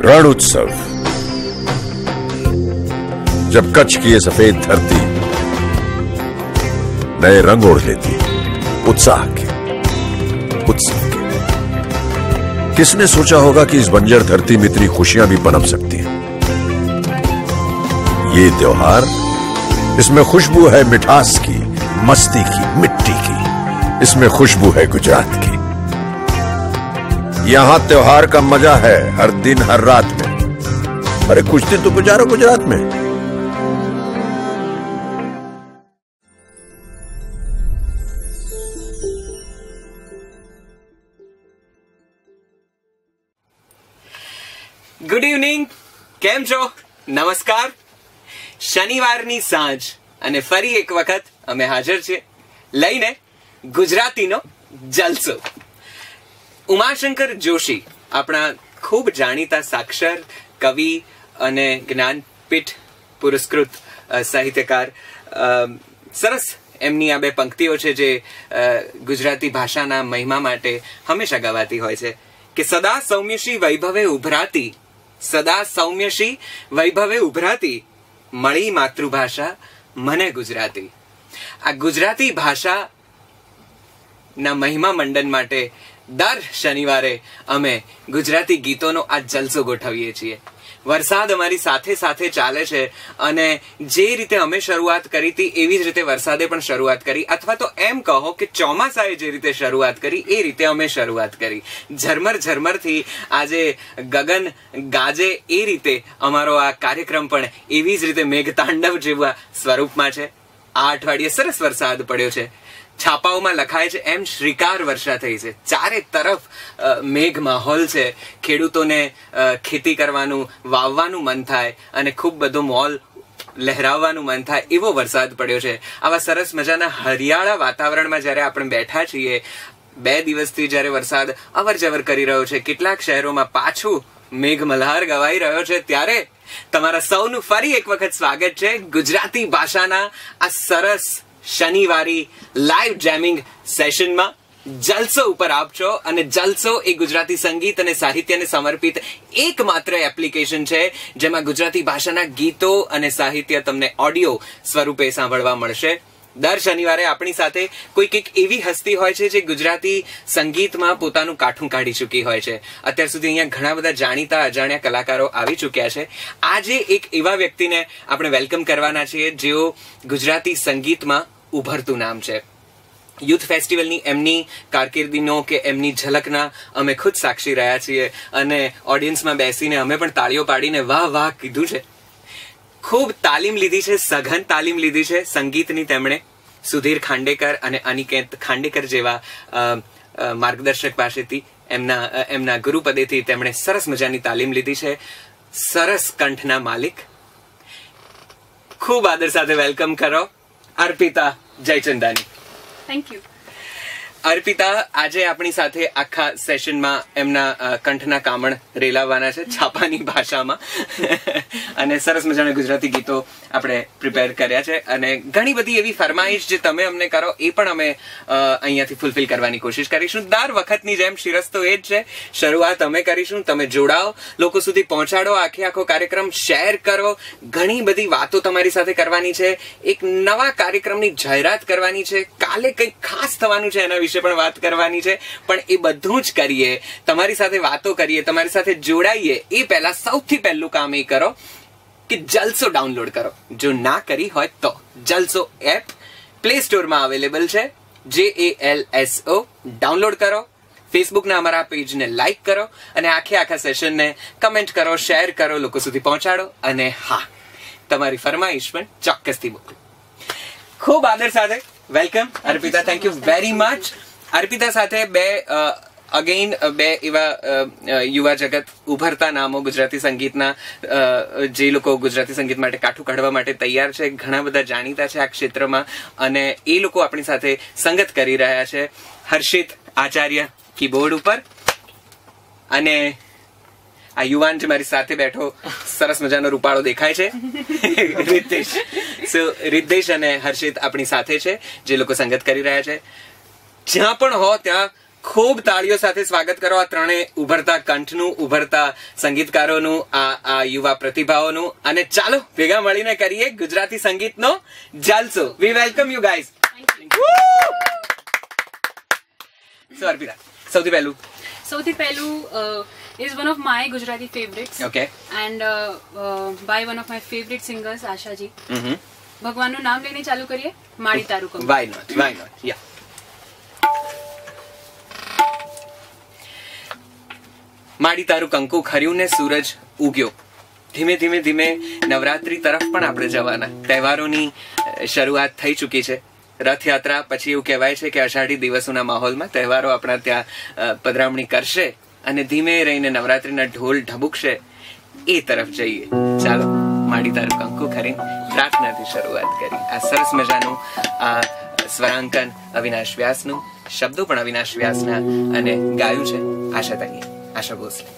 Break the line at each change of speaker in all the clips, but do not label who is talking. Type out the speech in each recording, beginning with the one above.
रण उत्सव। जब कच्छ की ये सफेद धरती नए रंग ओढ़ लेती, उत्साह के, उत्सव के। किसने सोचा होगा कि इस बंजर धरती में इतनी खुशियां भी पनप सकती हैं। ये त्योहार, इसमें खुशबू है मिठास की, मस्ती की, मिट्टी की। इसमें खुशबू है गुजरात की। यहां त्योहार का मजा है हर दिन हर रात में। अरे कुछ दिन तो गुजारो गुजरात में।
ગુડ ઇવનિંગ, કેમ છો? નમસ્કાર. શનિવારની સાંજ અને ફરી એક વખત અમે હાજર છીએ લઈને ગુજરાતીનો જલસો. ઉમાશંકર જોશી, આપણા ખૂબ જાણીતા સાક્ષર કવિ અને જ્ઞાનપીઠ પુરસ્કૃત સાહિત્યકાર, સરસ એમની આ બે પંક્તિઓ છે જે ગુજરાતી ભાષાના મહિમા માટે હંમેશા ગવાતી હોય છે કે સદા સૌમ્યશી વૈભવે ઉભરાતી, સદા સૌમ્યશી વૈભવે ઉભરાતી, મળી માતૃભાષા મને ગુજરાતી. આ ગુજરાતી ભાષા ના મહિમા મંડન માટે દર શનિવારે અમે ગુજરાતી ગીતોનો આ જલસો ગોઠવીએ છીએ. વરસાદ અમારી સાથે સાથે ચાલે છે અને જે રીતે અમે શરૂઆત કરી હતી એવી જ રીતે વરસાદે પણ શરૂઆત કરી, અથવા તો એમ કહો કે ચોમાસાએ જે રીતે શરૂઆત કરી એ રીતે અમે શરૂઆત કરી. ઝરમર ઝરમરથી આજે ગગન ગાજે એ રીતે અમારો આ કાર્યક્રમ પણ એવી જ રીતે મેઘતાંડવ જેવા સ્વરૂપમાં છે. આ અઠવાડિયે સરસ વરસાદ પડ્યો છે. છાપાઓમાં લખાય છે એમ શ્રીકાર વર્ષા થઈ છે. ચારે તરફ મેઘ માહોલ છે. ખેડૂતોને ખેતી કરવાનું, વાવવાનું મન થાય અને ખૂબ બધો મોલ લહેરાવવાનું મન થાય એવો વરસાદ પડ્યો છે. આવા સરસ મજાના હરિયાળા વાતાવરણમાં જયારે આપણે બેઠા છીએ, 2 દિવસથી જયારે વરસાદ અવર જવર કરી રહ્યો છે, કેટલાક શહેરોમાં પાછું મેઘમલ્હાર ગવાઈ રહ્યો છે, ત્યારે તમારા સૌનું ફરી એક વખત સ્વાગત છે ગુજરાતી ભાષાના આ સરસ શનિવારી લાઈવ જેમિંગ સેશનમાં. જલસો ઉપર આપ છો અને જલસો એ ગુજરાતી સંગીત અને સાહિત્યને સમર્પિત એકમાત્ર એપ્લિકેશન છે જેમાં ગુજરાતી ભાષાના ગીતો અને સાહિત્ય તમને ઓડિયો સ્વરૂપે સાંભળવા મળશે. દર શનિવારે આપણી સાથે કોઈક એક એવી હસ્તી હોય છે જે ગુજરાતી સંગીતમાં પોતાનું કાઠું કાઢી ચૂકી હોય છે. અત્યાર સુધી અહીંયા ઘણા બધા જાણીતા અજાણ્યા કલાકારો આવી ચૂક્યા છે. આજે એક એવા વ્યક્તિને આપણે વેલકમ કરવાના છીએ જેઓ ગુજરાતી સંગીતમાં ઉભરતું નામ છે. યુથ ફેસ્ટિવલની એમની કારકિર્દીનો કે એમની ઝલકના અમે ખુદ સાક્ષી રહ્યા છીએ અને ઓડિયન્સમાં બેસીને અમે પણ તાળીઓ પાડીને વાહ વાહ કીધું છે. ખૂબ તાલીમ લીધી છે, સઘન તાલીમ લીધી છે સંગીતની. તેમણે સુધીર ખાંડેકર અને અનિકેત ખાંડેકર જેવા માર્ગદર્શક પાસેથી, એમના ગુરુપદેથી તેમણે સરસ મજાની તાલીમ લીધી છે. સરસ કંઠના માલિક, ખૂબ આદર સાથે વેલકમ કરો અર્પિતા જયચંદાની.
Thank you.
અર્પિતા આજે આપણી સાથે આખા સેશનમાં એમના કંઠના કામણ રેલાવવાના છે છાપાની ભાષામાં અને સરસ મજાના ગુજરાતી ગીતો આપણે પ્રિપેર કર્યા છે અને ઘણી બધી એવી ફરમાઈશ જે તમે અમને કરો એ પણ અમે અહીંયાથી ફૂલફિલ કરવાની કોશિશ કરીશું. દર વખતની જેમ શિરસ્ત તો એ જ છે, શરૂઆત અમે કરીશું, તમે જોડાઓ, લોકો સુધી પહોંચાડો, આખો કાર્યક્રમ શેર કરો. ઘણી બધી વાતો તમારી સાથે કરવાની છે. એક નવા કાર્યક્રમની જાહેરાત કરવાની છે. કાલે કંઈક ખાસ થવાનું છે એના વિશે પણ વાત કરવાની છે. પણ એ બધું જ કરીએ, તમારી સાથે વાતો કરીએ, તમારી સાથે જોડાઈએ એ પહેલા સૌથી પહેલું કામ એ કરો કે જલસો ડાઉનલોડ કરો. જો ના કરી હોય તો જલસો એપ પ્લે સ્ટોરમાં અવેલેબલ છે. JALSO ડાઉનલોડ કરો. ફેસબુકના અમારા પેજને લાઈક કરો અને આખા સેશનને કમેન્ટ કરો, શેર કરો, લોકો સુધી પહોંચાડો. અને હા, તમારી ફરમાઈશ પણ ચોક્કસથી મોકલો. ખૂબ આદર સાથે welcome Arpita. Thank you very much. Arpita સાથે બે એવા યુવા જગત, ઉભરતા નામો ગુજરાતી સંગીતના, જે લોકો ગુજરાતી સંગીત માટે કાઠું કાઢવા માટે તૈયાર છે. ઘણા બધા જાણીતા છે આ ક્ષેત્રમાં અને એ લોકો આપણી સાથે સંગત કરી રહ્યા છે. હર્ષિત આચાર્ય કીબોર્ડ ઉપર અને આ યુવાન જે મારી સાથે બેઠો સરસ મજાનો રૂપાળો દેખાય છે રિદ્ધેશ. સો રિદ્ધેશ અને હર્ષિત આપણી સાથે છે જે લોકો સંગત કરી રહ્યા છે. જ્યાં પણ હો ત્યાં ખૂબ તાળીઓ સાથે સ્વાગત કરો આ ત્રણેય ઉભરતા કંઠનું, ઉભરતા સંગીતકારોનું, આ યુવા પ્રતિભાઓનું. અને ચાલો ભેગા મળીને કરીએ ગુજરાતી સંગીતનો જલસો. We welcome you guys. So Arpita, સૌથી પહેલું
is one of my Gujarati favorites.
Okay.
And by one of my favorite singers, Asha ji. ભગવાનનું નામ લઈને ચાલુ કરીએ. માડી તારું કંકુ.
Why not? Yeah. માડી તારું કંકુ ખર્યું ને સૂરજ ઉગ્યો. ધીમે ધીમે નવરાત્રી તરફ પણ આપણે જવાના. તહેવારોની શરૂઆત થઈ ચૂકી છે. રથયાત્રા પછી એવું કહેવાય છે કે અષાઢી દિવસોના માહોલમાં તહેવારો આપણા ત્યાં પધરામણી કરશે અને ધીમે રહીને નવરાત્રીના ઢોલ ઢબુકશે. એ તરફ જઈએ. ચાલો માડી તારું કંકુ ખરીને પ્રાર્થનાથી શરૂઆત કરી. આ સરસ મજાનું આ સ્વરાંકન અવિનાશ વ્યાસનું, શબ્દો પણ અવિનાશ વ્યાસના, અને ગાયું છે આશા ભોસલે.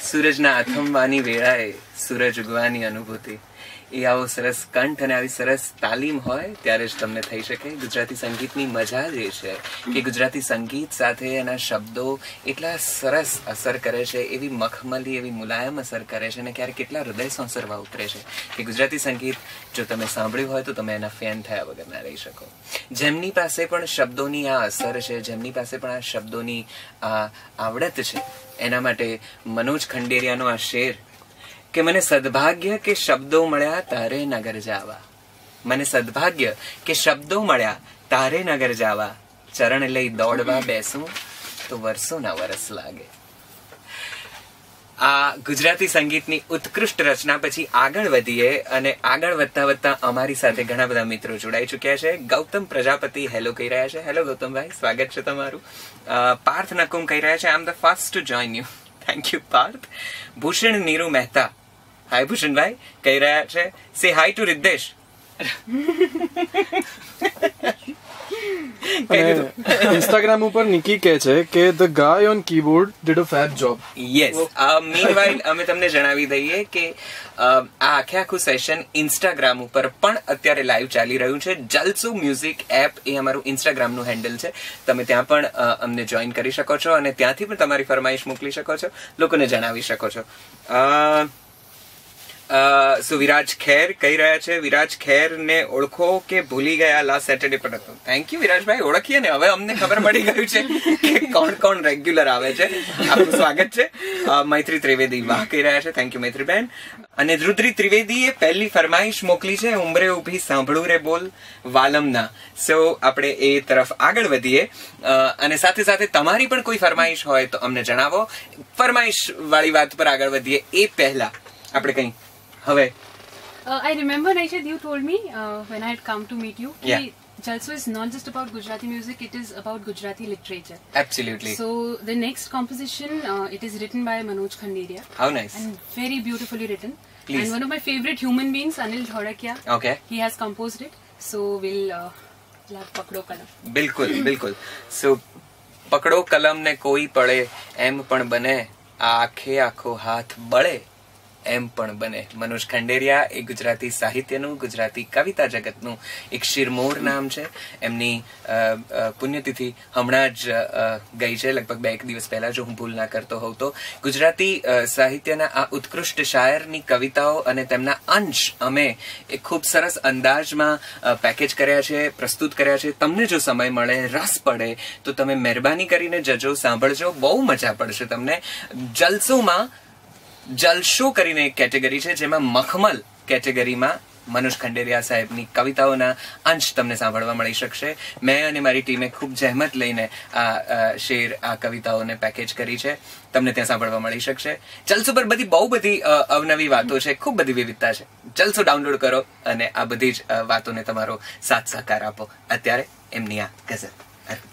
સૂરજના આથમવાની વેળાએ સૂરજ ઉગવાની અનુભૂતિ, એ આવો સરસ કંઠ અને આવી સરસ તાલીમ હોય ત્યારે જ તમને થઈ શકે. ગુજરાતી સંગીતની મજા જ એ છે કે ગુજરાતી સંગીત સાથે એના શબ્દો એટલા સરસ અસર કરે છે, એવી મખમલી એવી મુલાયમ અસર કરે છે અને ક્યારેક કેટલા હૃદય સંસરવા ઉતરે છે કે ગુજરાતી સંગીત જો તમે સાંભળ્યું હોય તો તમે એના ફેન થયા વગર ના રહી શકો. જેમની પાસે પણ શબ્દોની આ અસર છે, જેમની પાસે પણ આ શબ્દોની આ આવડત છે, એના માટે મનોજ ખંડેરિયાનો આ શેર કે મને સદભાગ્ય કે શબ્દો મળ્યા તારે નગર જાવા, મને સદભાગ્ય કે શબ્દો મળ્યા તારે નગર જાવા, ચરણ લઈ દોડવા બેસું તો વર્ષો ના વરસ લાગે. આ ગુજરાતી સંગીતની ઉત્કૃષ્ટ રચના પછી આગળ વધીએ અને આગળ વધતા વધતા અમારી સાથે ઘણા બધા મિત્રો જોડાઈ ચુક્યા છે. ગૌતમ પ્રજાપતિ હેલો કહી રહ્યા છે. હેલો ગૌતમભાઈ, સ્વાગત છે તમારું. પાર્થ નકુમ કહી રહ્યા છે I am the first to join you. Thank you Parth. Bhushan Niru Mehta, hi ભૂષણભાઈ, કહી રહ્યા છે સે હાય ટુ રિદ્દેશ.
ઇન્સ્ટાગ્રામ ઉપર નિકી કહે છે કે the guy on keyboard did a fab job.
Yes, meanwhile અમે તમને જણાવી દઈએ કે આ આખું સેશન ઇન્સ્ટાગ્રામ ઉપર પણ અત્યારે લાઈવ ચાલી રહ્યું છે. જલસો મ્યુઝિક એપ એ અમારું ઇન્સ્ટાગ્રામનું હેન્ડલ છે. તમે ત્યાં પણ અમને જોઈન કરી શકો છો અને ત્યાંથી પણ તમારી ફરમાઈશ મોકલી શકો છો, લોકોને જણાવી શકો છો. સો વિરાજ ખેર કહી રહ્યા છે, વિરાજ ખેર ને ઓળખો કે ભૂલી ગયા લાસ્ટ સેટરડે પર હતું. થેન્ક યુ વિરાજભાઈ, ઓળખીએ ને હવે અમને ખબર પડી ગયું છે કે કોણ કોણ રેગ્યુલર આવે છે. આપનું સ્વાગત છે. મૈત્રી ત્રિવેદી વાહ કહી રહ્યા છે, થેન્ક યુ મૈત્રીબેન. અને રુદ્રી ત્રિવેદીએ પહેલી ફરમાઈશ મોકલી છે ઉંમરે ઉભી સાંભળું રે બોલ વાલમના. સો આપણે એ તરફ આગળ વધીએ અને સાથે સાથે તમારી પણ કોઈ ફરમાઈશ હોય તો અમને જણાવો. ફરમાઈશ વાળી વાત પર આગળ વધીએ એ પહેલા આપણે કઈ હવે
I remember Naishad, you told me when I had come to meet you,
Yeah.
Jalso is not just about Gujarati music, it is about Gujarati literature.
Absolutely.
So the next composition, it is written by Manoj Khanderia.
How nice.
And very beautifully written.
Please.
And one of my favorite human beings, Anil Thodakia,
Okay.
he has composed it. So we'll have Pakdo Kalam.
બિલકુલ બિલકુલ. સો પકડો કલમ ને કોઈ પડે એમ પણ બને, આ આખે આખો હાથ બળે એમ પણ બને. મનોજ ખંડેરિયા એ ગુજરાતી સાહિત્યનું, ગુજરાતી કવિતા જગતનું એક શિરમોર નામ છે. એમની પુણ્યતિથિ હમણાં જ ગઈ છે, લગભગ 2 દિવસ પહેલા જો હું ભૂલ ના કરતો હોઉં તો. ગુજરાતી સાહિત્યના આ ઉત્કૃષ્ટ શાયરની કવિતાઓ અને તેમના અંશ અમે એક ખૂબ સરસ અંદાજમાં પેકેજ કર્યા છે, પ્રસ્તુત કર્યા છે. તમને જો સમય મળે, રસ પડે તો તમે મહેરબાની કરીને જજો, સાંભળજો, બહુ મજા પડશે તમને. જલસોમાં જલશો કરીને એક કેટેગરી છે જેમાં મખમલ કેટેગરીમાં મનોજ ખંડેરિયા સાહેબની કવિતાઓના અંશ તમને સાંભળવા મળી શકશે. મેં અને મારી ટીમે ખૂબ જહેમત લઈને આ શેર, આ કવિતાઓને પેકેજ કરી છે. તમને ત્યાં સાંભળવા મળી શકશે. જલસો પર બહુ બધી અવનવી વાતો છે, ખૂબ બધી વિવિધતા છે. જલસો ડાઉનલોડ કરો અને આ બધી જ વાતોને તમારો સાથ સહકાર આપો. અત્યારે એમની આ ગઝલ અર્પિતા.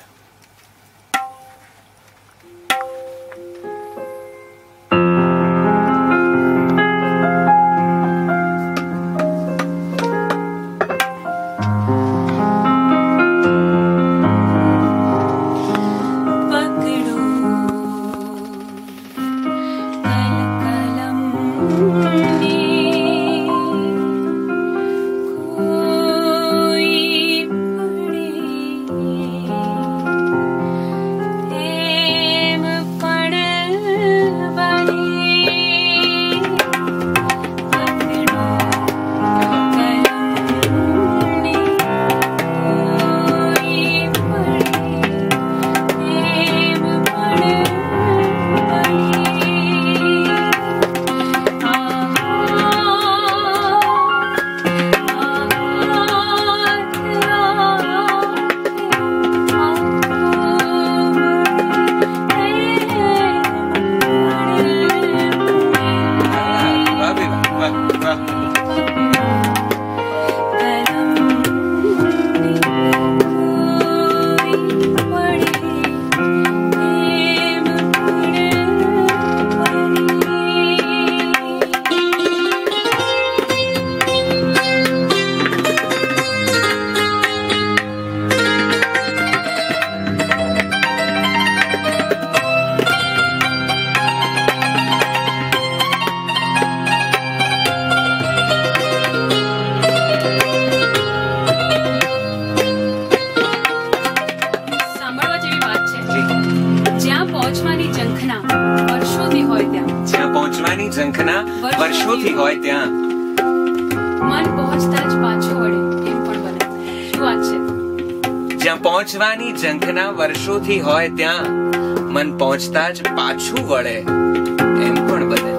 कोई
ઝંખના વર્ષોથી હોય ત્યાં
મન પહોંચતા જ પાછું વળે એમ પણ બને. શું વાત છે?
જ્યાં પહોંચવાની ઝંખના વર્ષોથી હોય ત્યાં મન પહોંચતા જ પાછું વળે એમ પણ બને.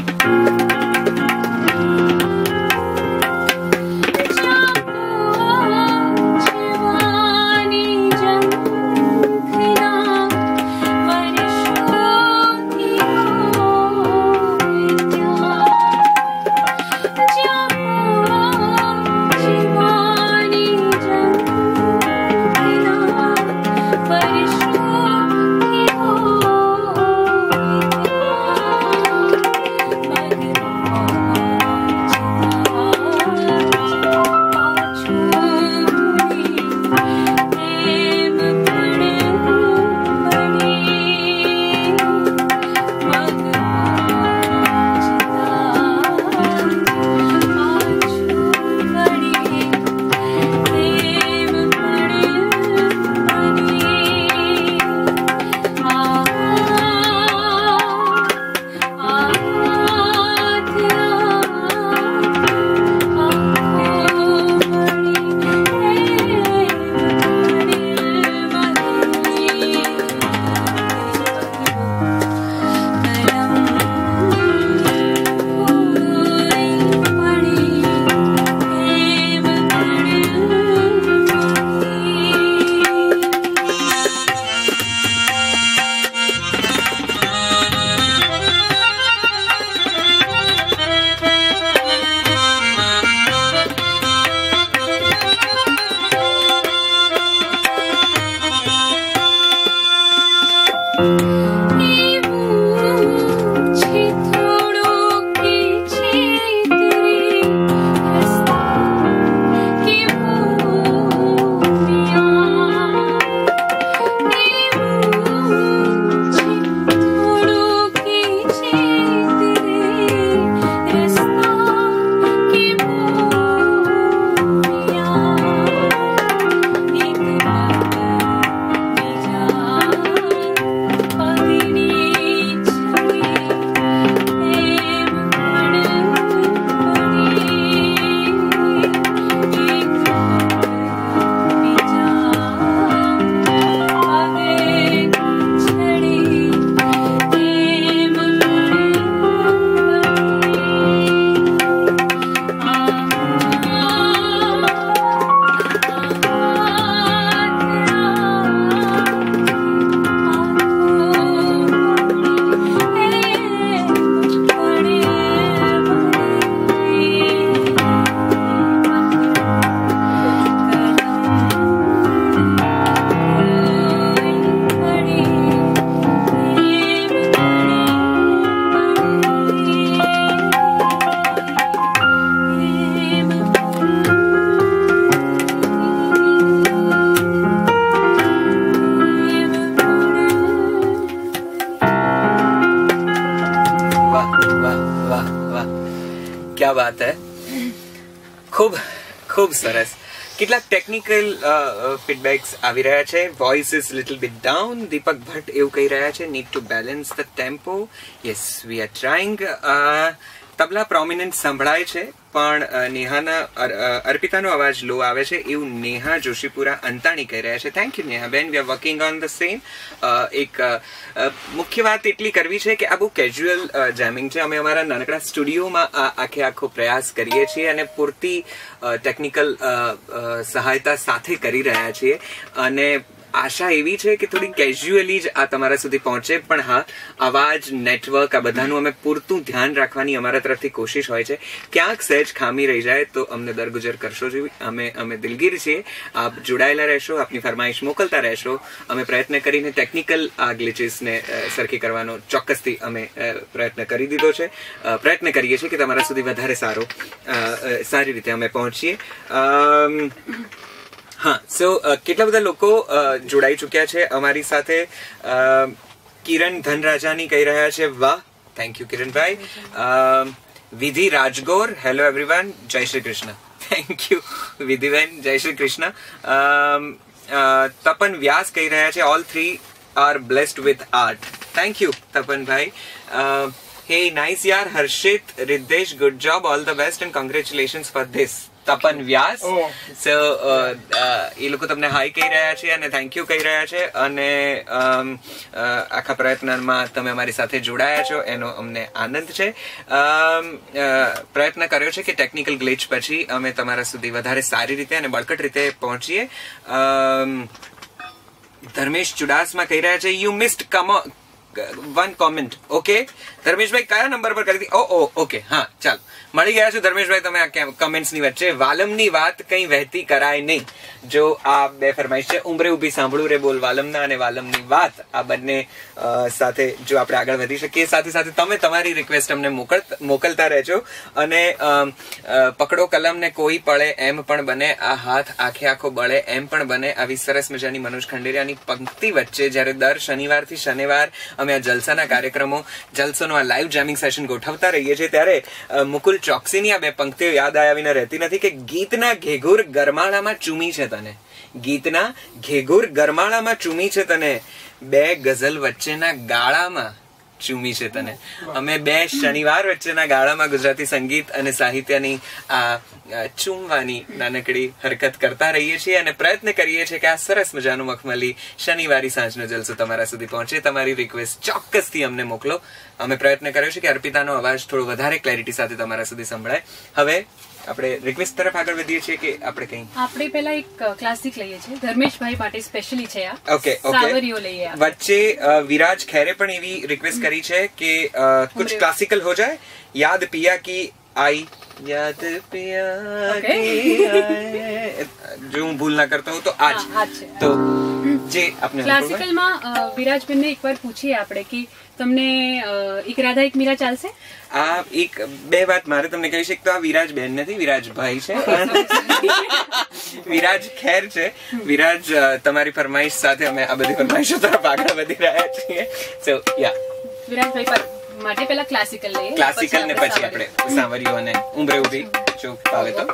क्या बात है. ખૂબ ખૂબ સરસ. કેટલાક ટેકનિકલ ફીડબેક્સ આવી રહ્યા છે. Voice is little bit down. Deepak Bhatt એવું કહી રહ્યા છે, need to balance the tempo. Yes, we are trying. Tabla prominent સંભળાય છે પણ નેહાના અર્પિતાનો અવાજ લો આવે છે એવું નેહા જોશીપુરા અંતાણી કહી રહ્યા છે. Thank you Neha ben, we are working on the same. એક મુખ્ય વાત એટલી કરવી છે કે આ બહુ કેઝ્યુઅલ જેમિંગ છે. અમે અમારા નાનકડા સ્ટુડિયોમાં આખો પ્રયાસ કરીએ છીએ અને પૂરતી ટેકનિકલ સહાયતા સાથે કરી રહ્યા છીએ અને આશા એવી છે કે થોડી કેઝ્યુઅલી જ આ તમારા સુધી પહોંચે. પણ હા, અવાજ, નેટવર્ક, આ બધાનું અમે પૂરતું ધ્યાન રાખવાની અમારા તરફથી કોશિશ હોય છે. ક્યાંક સહેજ ખામી રહી જાય તો અમને દરગુજર કરશો જ. અમે દિલગીર છીએ. આપ જોડાયેલા રહેશો, આપની ફરમાઈશ મોકલતા રહેશો. અમે પ્રયત્ન કરીને ટેકનિકલ આ ગ્લિચીસને સરખી કરવાનો ચોક્કસથી અમે પ્રયત્ન કરી દીધો છે. પ્રયત્ન કરીએ છીએ કે તમારા સુધી વધારે સારી રીતે અમે પહોંચીએ. હા, સો કેટલા બધા લોકો જોડાઈ ચુક્યા છે અમારી સાથે. કિરણ ધનરાજાની કહી રહ્યા છે, વાહ, થેન્ક યુ કિરણભાઈ. વિધિ Rajgor, hello everyone, Jai Shri Krishna. Thank you વિધિબેન, જય શ્રી કૃષ્ણ. તપન વ્યાસ કહી રહ્યા છે, all three are blessed with art. Thank you તપનભાઈ. Hey, nice yaar, Harshit, Riddesh, good job, all the best and congratulations for this. Tapan Vyas. So એ લોકો તમને હાઈ કહી રહ્યા છે અને થેન્ક યુ કહી રહ્યા છે અને આખા પ્રયત્નમાં તમે અમારી સાથે જોડાયા છો એનો અમને આનંદ છે. પ્રયત્ન કર્યો છે કે ટેકનિકલ ગ્લિચ પછી અમે તમારા સુધી વધારે સારી રીતે અને બળકટ રીતે પહોંચીએ. ધર્મેશ ચુડાસમા કહી રહ્યા છે you missed one comment. Okay ધર્મેશભાઈ કયા નંબર પર કરી હતી? ઓકે હા ચાલો મળી ગયા છો ધર્મેશભાઈ તમે આ કમેન્ટ્સ ની વચ્ચે. વાલમની વાત કઈ વહેતી કરાય નહીં. જો આ બે ફરમાઈશ છે ઉંમરે ઉભી સાંભળું રે બોલ વાલમના અને વાલમની વાત આ બંને સાથે જો આપણે આગળ વધી શકીએ. સાથે સાથે તમે તમારી રિક્વેસ્ટ અમને મોકલતા રહેજો અને પકડો કલમ ને કોઈ પડે એમ પણ બને, આ હાથ આખે આખો બળે એમ પણ બને, આવી સરસ મજાની મનોજ ખંડેરિયાની પંક્તિ વચ્ચે જયારે દર શનિવારથી શનિવાર અમે આ જલસાના કાર્યક્રમો જલસોનો આ લાઈવ જેમિંગ સેશન ગોઠવતા રહીએ છીએ ત્યારે મુકુલ ચોકસીની આ બે પંક્તિઓ યાદ આવ્યા વિના રહેતી નથી કે ગીતના ઘેઘુર ગરમાળામાં ચૂમી છે તને, ગીતના ઘેઘુર ગરમાળામાં ચૂમી છે તને, બે ગઝલ વચ્ચેના ગાળામાં ચૂમી છે તને. અમે બે શનિવાર વચ્ચેના ગાળામાં ગુજરાતી સંગીત અને સાહિત્યની આ ચૂમવાની નાનકડી હરકત કરતા રહીએ છીએ અને પ્રયત્ન કરીએ છીએ કે આ સરસ મજાનું મખમલી શનિવારી સાંજનો જલસો તમારા સુધી પહોંચે. તમારી રિક્વેસ્ટ ચોક્કસથી અમને મોકલો. અમે પ્રયત્ન કર્યો છે કે અર્પિતાનો અવાજ થોડો વધારે ક્લેરિટી સાથે તમારા સુધી સંભળાય. હવે આપણે રિક્વેસ્ટ તરફ આગળ વધીએ છીએ કે આપણે કઈ
આપણે પહેલા એક ક્લાસિક લઈએ છીએ ધર્મેશભાઈ માટે સ્પેશિયલી છે આ.
ઓકે
સાવરીઓ લઈએ.
વચ્ચે વિરાજ ખેરે પણ એવી રિક્વેસ્ટ કરી છે કે કુછ ક્લાસિકલ હો જાય. યાદ પિયા કી आई याद पिया जो હું ભૂલ ના કરતો હું તો આજ તો જે આપણે
ક્લાસિકલમાં વિરાજબેનને એકવાર પૂછીએ આપણે કે તમને એક રાધા એક મીરા ચાલશે?
આ એક બે વાત મારે તમને કહી છે. તો આ વિરાજ બેન નથી, વિરાજભાઈ છે. વિરાજ ખેર છે. વિરાજ તમારી ફરમાઈશ સાથે અમે આ બધી ફરમાઈશો તરફ આગળ વધી રહ્યા છીએ. સો યા
વિરાજભાઈ પર માટે પેલા ક્લાસિકલ લઈએ,
ક્લાસિકલ ને પછી આપણે સાવરીઓ અને ઉંબરે ઉભી જો ફાવે તો.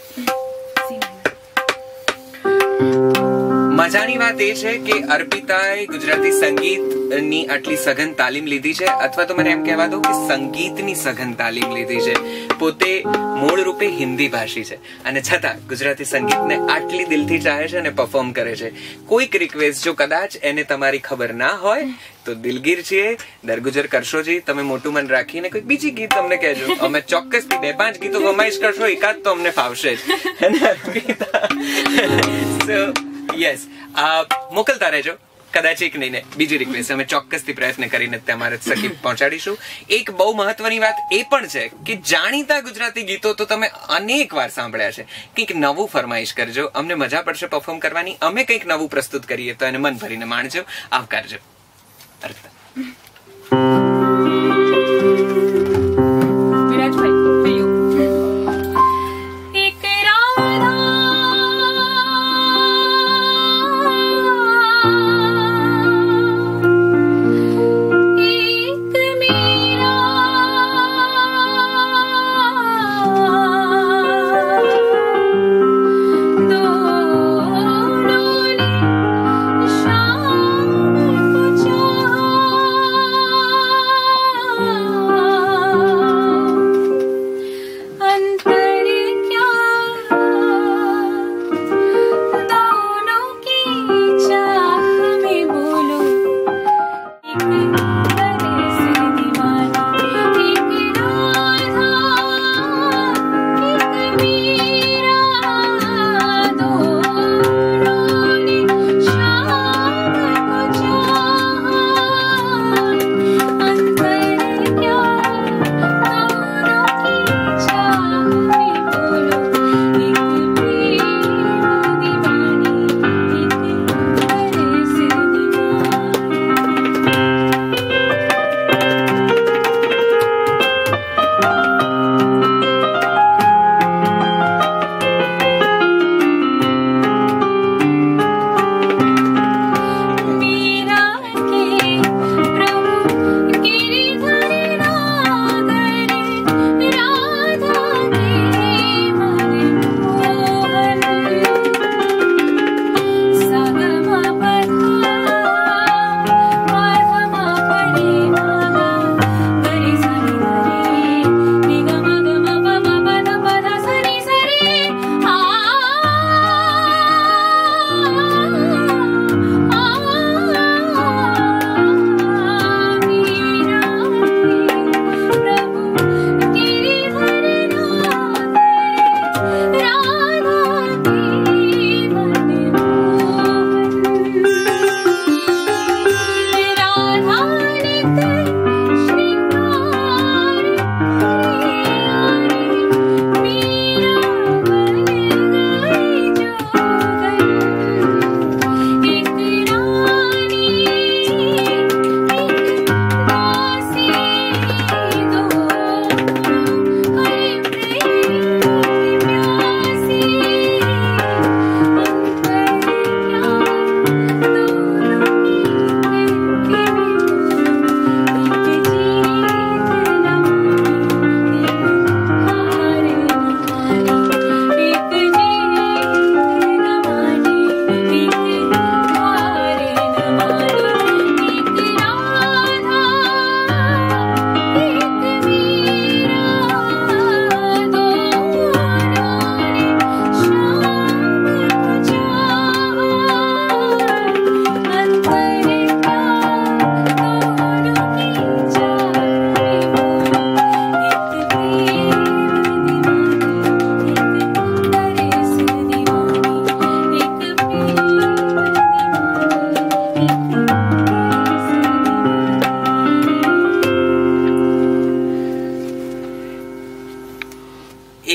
મજાની વાત એ છે કે અર્પિતાએ ગુજરાતી સંગીતની આટલી સઘન તાલીમ લીધી છે, અથવા તો મને એમ કહેવા દો કે સંગીતની સઘન તાલીમ લીધી છે. પોતે મૂળ રૂપે હિન્દી ભાષી છે અને છતાં ગુજરાતી સંગીતને આટલી દિલથી ચાહે છે અને પરફોર્મ કરે છે. કોઈક રિક્વેસ્ટ જો કદાચ એને તમારી ખબર ના હોય તો દિલગીર છીએ, દરગુજર કરશો જી. તમે મોટું મન રાખીને કોઈ બીજી ગીત અમને કહેજો, અમે ચોક્કસથી 2-5 ગીતો ફરમાઈશ કરશો, એકાદ તો અમને ફાવશે જ. સો યસ મોકલતા રહેજો. કદાચ એક નહીં ને બીજી રિક્વેસ્ટ અમે ચોક્કસથી પ્રયત્ન કરીને તમારે સખી પહોંચાડીશું. એક બહુ મહત્વની વાત એ પણ છે કે જાણીતા ગુજરાતી ગીતો તો તમે અનેક વાર સાંભળ્યા છે. કંઈક નવું ફરમાઈશ કરજો, અમને મજા પડશે પરફોર્મ કરવાની. અમે કંઈક નવું પ્રસ્તુત કરીએ તો એને મન ભરીને માણજો, આવકારજો.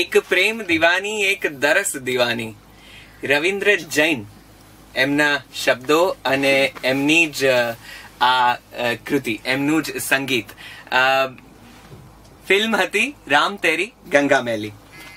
એક પ્રેમ દીવાની એક દરસ દીવાની. રવિન્દ્ર જૈન એમના શબ્દો અને એમની જ આ કૃતિ, એમનું જ સંગીત. ફિલ્મ હતી રામ તેરી ગંગા મેલી.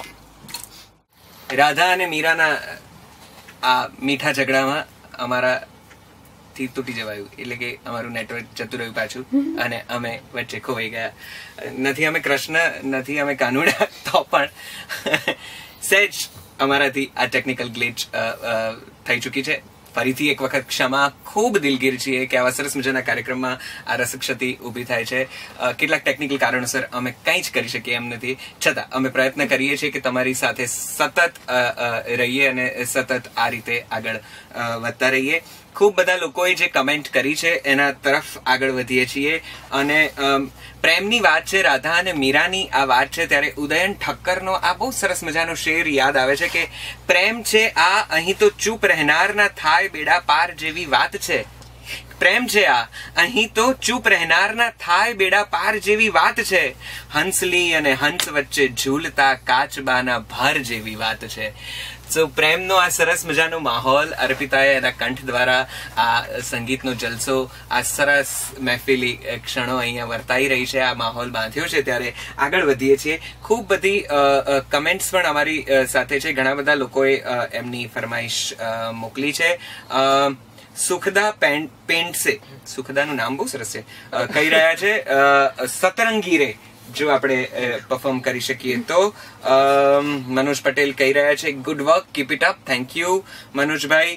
રાધા અને મીરાના આ મીઠા ઝઘડામાં અમારા થી તૂટી જવાયું, એટલે કે અમારું નેટવર્ક જતું રહ્યું પાછું અને અમે વચ્ચે ખોવાઈ ગયા. નથી અમે કૃષ્ણ, નથી અમે કાનુડા, તો પણ સહેજ અમારાથી આ ટેકનિકલ ગ્લિચ થઈ ચૂકી છે. ફરીથી એક વખત ક્ષમા. ખૂબ દિલગીર છીએ કે આવા સરસ મજાના કાર્યક્રમમાં આ રસક્ષતિ ઊભી થાય છે. કેટલાક ટેકનિકલ કારણોસર અમે કંઈ જ કરી શકીએ એમ નથી, છતાં અમે પ્રયત્ન કરીએ છીએ કે તમારી સાથે સતત રહીએ અને સતત આ રીતે આગળ વધતા રહીએ. ખૂબ બધા લોકોએ જે કમેન્ટ કરી છે એના તરફ આગળ વધીએ છીએ. અને પ્રેમની વાત છે, રાધા અને મીરાની આ વાત છે, ત્યારે ઉદયન ઠક્કરનો આ બહુ સરસ મજાનો શેર યાદ આવે છે કે પ્રેમ છે આ અહીં તો ચૂપ રહેનારના થાય બેડા પાર જેવી વાત છે. પ્રેમ છે આ અહીં તો ચૂપ રહેનારના થાય બેડા પાર જેવી વાત છે. હંસલી અને હંસ વચ્ચે ઝૂલતા કાચબાના ભાર જેવી વાત છે. સો પ્રેમનો આ સરસ મજાનો માહોલ અર્પિતાએ એના કંઠ દ્વારા આ સંગીતનો જલસો, આ સરસ મહેફિલી ક્ષણો અહીંયા વર્તાઈ રહી છે, આ માહોલ બાંધ્યો છે. ત્યારે આગળ વધીએ છીએ. ખૂબ બધી કમેન્ટ્સ પણ અમારી સાથે છે. ઘણા બધા લોકોએ એમની ફરમાઈશ મોકલી છે. સુખદા પેન્ટસે, સુખદાનું નામ બહુ સરસ છે, કહી રહ્યા છે સતરંગી રે જો આપણે પરફોર્મ કરી શકીએ તો. મનોજ પટેલ કહી રહ્યા છે good work, keep it up, thank you મનોજભાઈ.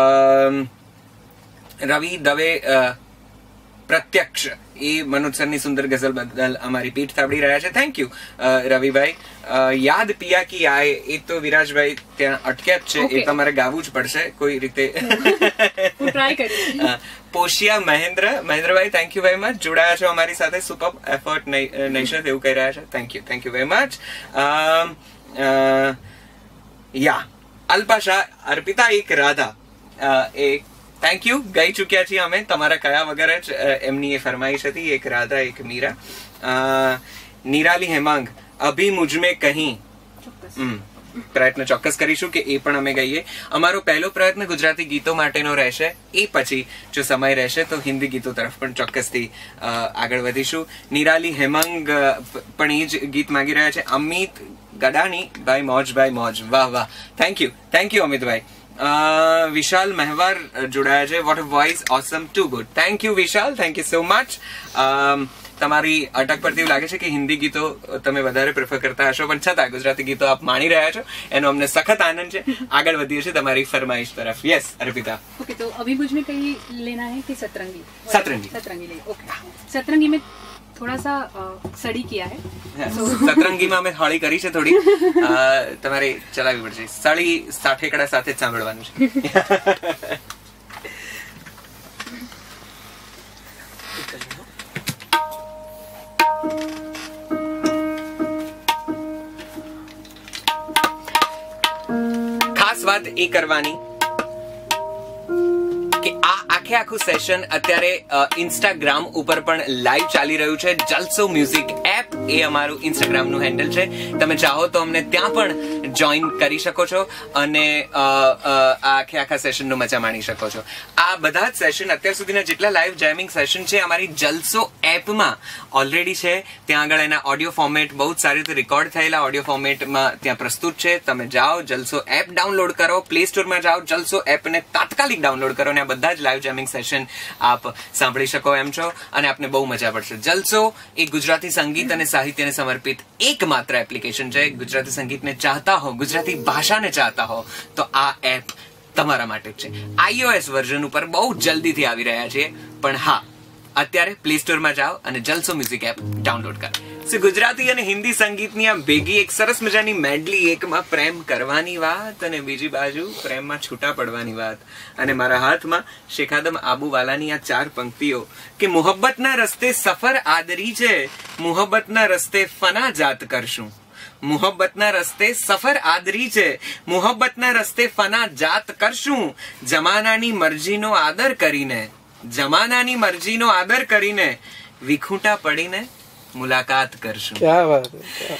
રવિ દવે પ્રત્યક્ષ એ મનોજ સરની સુંદર ગઝલ બદલ અમારી પીઠ થાબડી રહ્યા છે, થેન્ક યુ રવિભાઈ. યાદ પિયા કી આય એ તો વિરાજભાઈ ત્યાં અટક્યા જ છે, એ તમારે ગાવું જ પડશે કોઈ રીતે. પોશિયા મહેન્દ્રભાઈ થેન્ક યુ વેરી મચ, જોડાયા છો અમારી સાથે. સુપર એફર્ટ નૈશદ એવું કહી રહ્યા છે, થેન્ક યુ વેરી મચ. યા અલ્પાશા અર્પિતા એક રાધા એ થેન્ક યુ. ગઈ ચૂક્યા છીએ અમે તમારા કયા વગર જ એમની એ ફરમાઈશ હતી, એક રાધા એક મીરા. નિરાલી હેમાંગ અભી મુજમે કહી, પ્રયત્ન ચોક્કસ કરીશું કે એ પણ અમે ગઈએ. અમારો પહેલો પ્રયત્ન ગુજરાતી ગીતો માટેનો રહેશે, એ પછી જો સમય રહેશે તો હિન્દી ગીતો તરફ પણ ચોક્કસથી આગળ વધીશું. નિરાલી હેમાંગ પણ એ જ ગીત માંગી રહ્યા છે. અમિત ગડાની ભાઈ મોજ, વાહ વાહ, થેન્ક યુ અમિતભાઈ. વિશાલ મહેવાર જોડાયા છે. What a voice, awesome, too good. Thank you Vishal, thank you so much. તમારી અટક પરથી એવું લાગે છે કે હિન્દી ગીતો તમે વધારે પ્રેફર કરતા હશો, પણ છતાં ગુજરાતી ગીતો આપ માણી રહ્યા છો, એનો અમને સખત આનંદ છે. આગળ વધીએ છીએ તમારી ફરમાઈશ તરફ. યસ અર્પિતા.
ओके, तो अभी मुझ में कहीं लेना है कि सतरंगी?
सतरंगी
ले. ओके, सतरंगी में थोड़ा सा सड़ी किया है.
સતરંગીમાં અમે હળી કરી છે થોડી, તમારે ચલાવવી પડશે. સળી સાઠેકડા સાથે જ સાંભળવાનું છે. ખાસ વાત એ કરવાની કે આ આખું સેશન અત્યારે ઇન્સ્ટાગ્રામ ઉપર પણ લાઈવ ચાલી રહ્યું છે. જલસો મ્યુઝિક એપ એ અમારું ઇન્સ્ટાગ્રામનું હેન્ડલ છે. તમે ચાહો તો અમને ત્યાં પણ જોઈન કરી શકો છો અને આખા સેશનનો મજા માણી શકો છો. આ બધા જ સેશન, અત્યાર સુધીના જેટલા લાઈવ જેમિંગ સેશન છે અમારી જલસો એપમાં ઓલરેડી છે. ત્યાં આગળ એના ઓડિયો ફોર્મેટ બહુ જ સારી રીતે રેકોર્ડ થયેલા ઓડિયો ફોર્મેટમાં ત્યાં પ્રસ્તુત છે. તમે જાઓ, જલસો એપ ડાઉનલોડ કરો, પ્લે સ્ટોરમાં જાઓ, જલસો એપને તાત્કાલિક ડાઉનલોડ કરો અને આ બધા જ લાઈવ જેમિંગ સેશન આપ સાંભળી શકો એમ છો અને આપને બહુ મજા પડશે. જલસો એ ગુજરાતી સંગીત અને સાહિત્યને સમર્પિત એકમાત્ર એપ્લિકેશન છે. ગુજરાતી સંગીતને ચાહતા હો, ગુજરાતી ભાષાને ચાહતા હો તો આ એપ તમારા માટે જ છે. iOS વર્ઝન ઉપર બહુ જલ્દીથી આવી રહ્યા છે, પણ હા અત્યારે પ્લે સ્ટોરમાં જાઓ અને જલસો મ્યુઝિક એપ ડાઉનલોડ કરો. ગુજરાતી અને હિન્દી સંગીતની આ ભેગી એક સરસ મજાની મેડલી, એકમાં પ્રેમ કરવાની વાત અને બીજી બાજુ પ્રેમમાં છૂટા પડવાની વાત. અને મારા હાથમાં શેખાદમ આબુવાલાની આ 4 પંક્તિઓ કે મોહબ્બતના રસ્તે સફર આદરી છે, મોહબ્બતના રસ્તે ફના જાત કરશું. મોહબ્બતના રસ્તે સફર આદરી છે, મોહબ્બતના રસ્તે ફના જાત કરશું. જમાનાની મરજીનો આદર કરીને, જમાનાની મરજીનો આદર કરીને વિખૂટા પડીને મુલાકાત કરશું.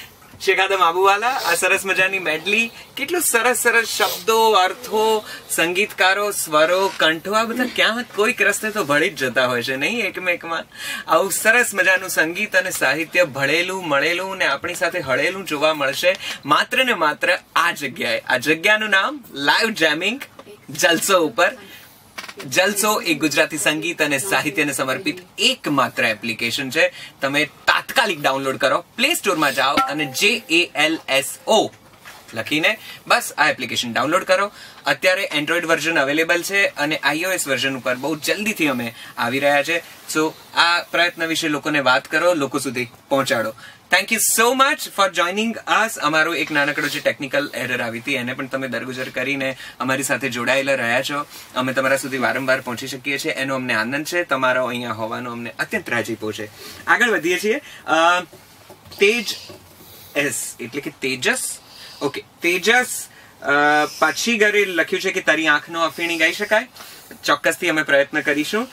શેખાદમ આબુવાલા, આ સરસ મજાની મેડલી, કેટલું સરસ સરસ શબ્દો, અર્થો, સંગીતકારો, સ્વરો, કંઠો, આ બધા ક્યાં કોઈક રસ્તે તો ભળી જ જતા હોય છે નહીં એકમેકમાં. આવું સરસ મજાનું સંગીત અને સાહિત્ય ભળેલું મળેલું ને આપણી સાથે હળેલું જોવા મળશે માત્ર ને માત્ર આ જગ્યાએ. આ જગ્યાનું નામ લાઈવ જેમિંગ જલસો ઉપર. જલસો એ ગુજરાતી સંગીત અને સાહિત્યને સમર્પિત એકમાત્ર એપ્લિકેશન છે. તમે તાત્કાલિક ડાઉનલોડ કરો, પ્લે સ્ટોરમાં જાઓ અને JALSO લખીને બસ આ એપ્લિકેશન ડાઉનલોડ કરો. અત્યારે એન્ડ્રોઈડ વર્ઝન અવેલેબલ છે અને iOS વર્ઝન ઉપર બહુ જલ્દીથી અમે આવી રહ્યા છે. સો આ પ્રયત્ન વિશે લોકોને વાત કરો, લોકો સુધી પહોંચાડો. Thank you so much for joining us. અમારો એક નાનકડો જે ટેકનિકલ એરર આવી હતી એને પણ તમે દરગુજર કરીને અમારી સાથે જોડાયેલા રહ્યા છો. અમે તમારા સુધી વારંવાર પહોંચી શકીએ છીએ, એનો અમને આનંદ છે. તમારો અહીંયા હોવાનો અમને અત્યંત રાજીપો છે. આગળ વધીએ છીએ. તેજ એસ એટલે કે તેજસ. ઓકે, તેજસ પાછી ઘરે લખ્યું છે કે તારી આંખનો અફીણી ગાઈ શકાય. ચોક્કસથી અમે પ્રયત્ન કરીશું.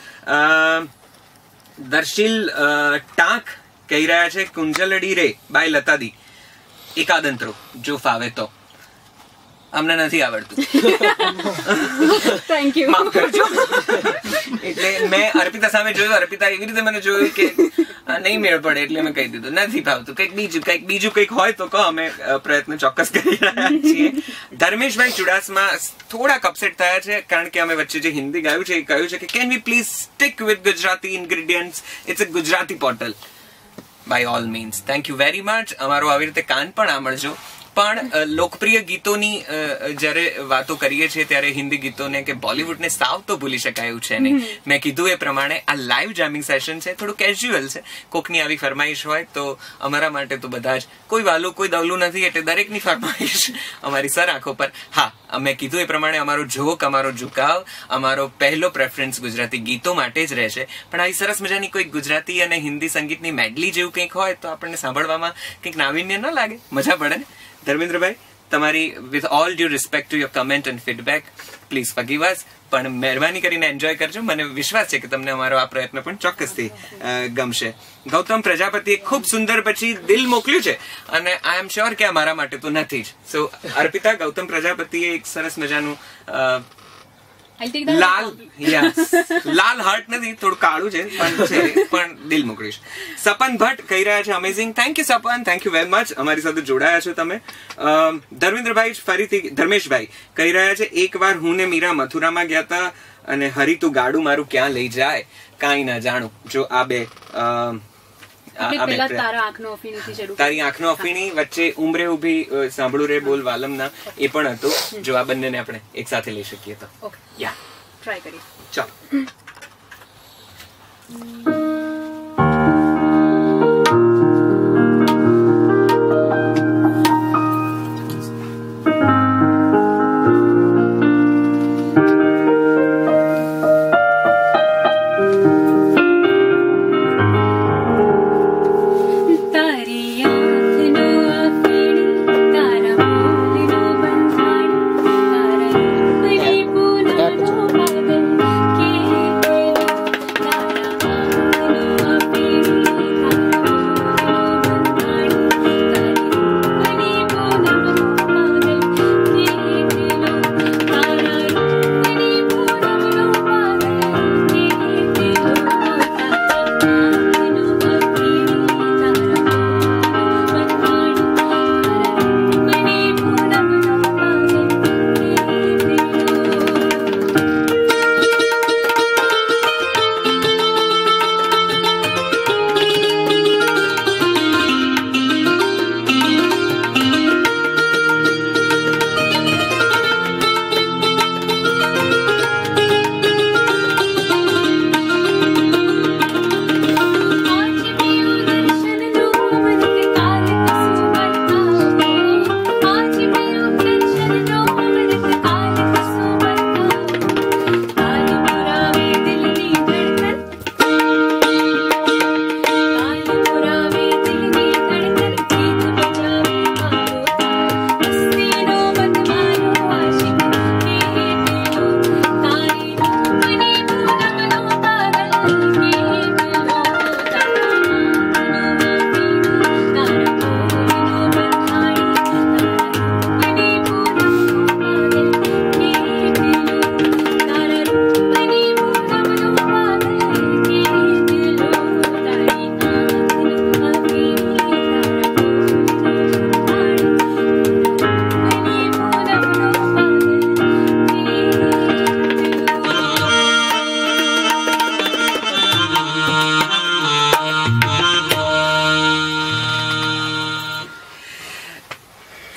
દર્શિલ ટાંક કહી રહ્યા છે કુંજલડી રે બાય લતાદી એકાદંત્રો જો ફાવે તો. અમને નથી આવડતું.
Thank you.
માફ કરજો. એટલે મેં અર્પિતા સામે જોયું, અર્પિતા એવી રીતે મને જોયું કે નહીં મેળ પડે એટલે મેં કહી દીધું નથી ફાવતું. કંઈક બીજું કંઈક હોય તો કહો, અમે પ્રયત્ન ચોક્કસ કરી રહ્યા છીએ. ધર્મેશભાઈ ચુડાસમા થોડાક અપસેટ થયા છે કારણ કે અમે વચ્ચે જે હિન્દી ગાયું છે એ કહ્યું છે કે can we please stick with Gujarati ingredients, it's a Gujarati portal. By all means thank you very much. અમારો આવી રીતે કાન પણ આમળજો. પણ લોકપ્રિય ગીતોની જયારે વાતો કરીએ છીએ ત્યારે હિન્દી ગીતોને કે બોલિવૂડને સાવ તો ભૂલી શકાય એવું છે નહીં. મેં કીધું એ પ્રમાણે આ લાઈવ જામિંગ સેશન છે, થોડું કેઝ્યુઅલ છે. કોકની આવી ફરમાઈશ હોય તો અમારા માટે તો બધા જ કોઈ વાલું કોઈ દવલું નથી, એટલે દરેકની ફરમાઈશ અમારી સર આંખો પર. હા, મેં કીધું એ પ્રમાણે અમારો ઝોક, અમારો ઝુકાવ, અમારો પહેલો પ્રેફરન્સ ગુજરાતી ગીતો માટે જ રહેશે. પણ આવી સરસ મજાની કોઈ ગુજરાતી અને હિન્દી સંગીતની મેડલી જેવું કંઈક હોય તો આપણને સાંભળવામાં કંઈક નાવીન્ય ન લાગે, મજા પડે ને. ધર્મેન્દ્રભાઈ, તમારી with all due respect to your comment and feedback, please forgive us. પણ મહેરબાની કરીને એન્જોય કરજો. મને વિશ્વાસ છે કે તમને અમારો આ પ્રયત્ન પણ ચોક્કસથી ગમશે. ગૌતમ પ્રજાપતિએ ખૂબ સુંદર પછી દિલ મોકલ્યું છે અને આઈ એમ શ્યોર કે આ મારા માટે તો નથી જ. સો અર્પિતા, ગૌતમ પ્રજાપતિએ એક સરસ મજાનું લાલ હાર્ટ નથી, થોડું કાળું છે પણ દિલ મોકલીશ. સપન ભટ્ટ કહી રહ્યા છે amazing. Thank you Sapan, thank you very much. અમારી સાથે જોડાયા છો તમે. ધર્મેન્દ્રભાઈ ફરીથી ધર્મેશભાઈ કહી રહ્યા છે એકવાર હું ને મીરા મથુરામાં ગયા હતા અને હરી તું ગાડું મારું ક્યાં લઈ જાય કાંઈ ના જાણું. જો આ બે તારી આંખનો અફીણી વચ્ચે ઉમરે ઉભી સાંભળું રે બોલ વાલમના એ પણ હતું. જો આ બંનેને આપણે એક સાથે લઈ શકીએ તો યા
ટ્રાય કરીએ.
ચાલો.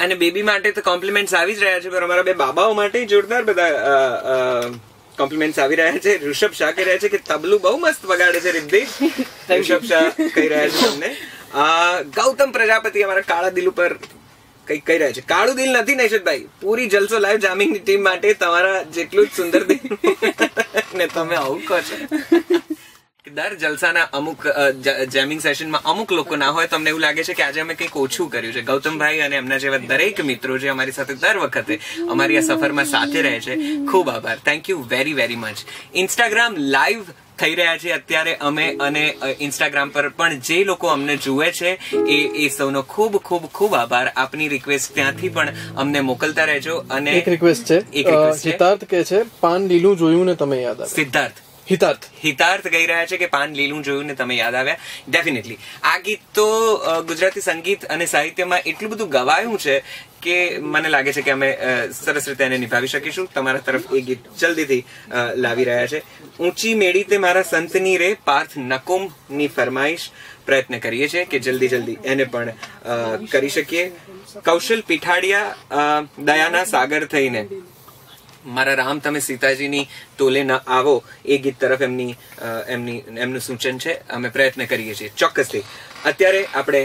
અને બેબી માટે તો કોમ્પ્લિમેન્ટ્સ આવી જ રહ્યા છે, પણ અમારા બે બાબાઓ માટે જોરદાર બધા કોમ્પ્લિમેન્ટ્સ આવી રહ્યા છે. ઋષભ શાહ કહી રહ્યા છે કે તબલું બહુ મસ્ત વગાડે છે રિદ્ધિ. ઋષભ શાહ કહી રહ્યા છે તમને. ગૌતમ પ્રજાપતિ અમારા કાળા દિલ ઉપર કઈક કહી રહ્યા છે. કાળું દિલ નથી નૈશદભાઈ, પૂરી જલસો લાઈવ જામિંગ ટીમ માટે તમારા જેટલું જ સુંદર દિલ ને તમે આવું કહો છો. દર જલસાના અમુક જેમિંગ સેશનમાં અમુક લોકો ના હોય, તમને એવું લાગે છે કે આજે અમે કંઈક ઓછું કર્યું છે. ગૌતમભાઈ અને એમના જેવા દરેક મિત્રો જે અમારી સાથે દર વખતે અમારી આ સફરમાં સાથે રહે છે, ખૂબ આભાર. Thank you very very much. Instagram live થઈ રહ્યા છે અત્યારે અમે, અને ઇન્સ્ટાગ્રામ પર પણ જે લોકો અમને જુએ છે એ સૌનો ખૂબ ખૂબ ખૂબ આભાર. આપની રિક્વેસ્ટ ત્યાંથી પણ અમને મોકલતા રહેજો. અને
એક રિક્વેસ્ટ છે, સિદ્ધાર્થ કે છે પાન લીલું જોયું ને તમે યાદ આવ્યા. હિતાર્થ કહી રહ્યા છે કે પાન લીલું જોયું ને તમે યાદ આવ્યા. ડેફિનેટલી આ ગીત તો ગુજરાતી સંગીત અને સાહિત્યમાં એટલું બધું ગવાયું છે કે મને લાગે છે કે અમે સરસ રીતે એને નિભાવી શકીશું. તમારા તરફ એ ગીત જલ્દીથી લાવી રહ્યા છે. ઊંચી મેળી તે મારા સંતની રે, પાર્થ નકુમ ની ફરમાઈશ. પ્રયત્ન કરીએ છીએ કે જલ્દી એને પણ કરી શકીએ. કૌશલ પીઠાડિયા દયાના સાગર થઈને મારા રામ તમે સીતાજીની તોલે ન આવો, એ ગીત તરફ એમનું સૂચન છે. અમે પ્રયત્ન કરીએ છીએ ચોક્કસથી. અત્યારે આપણે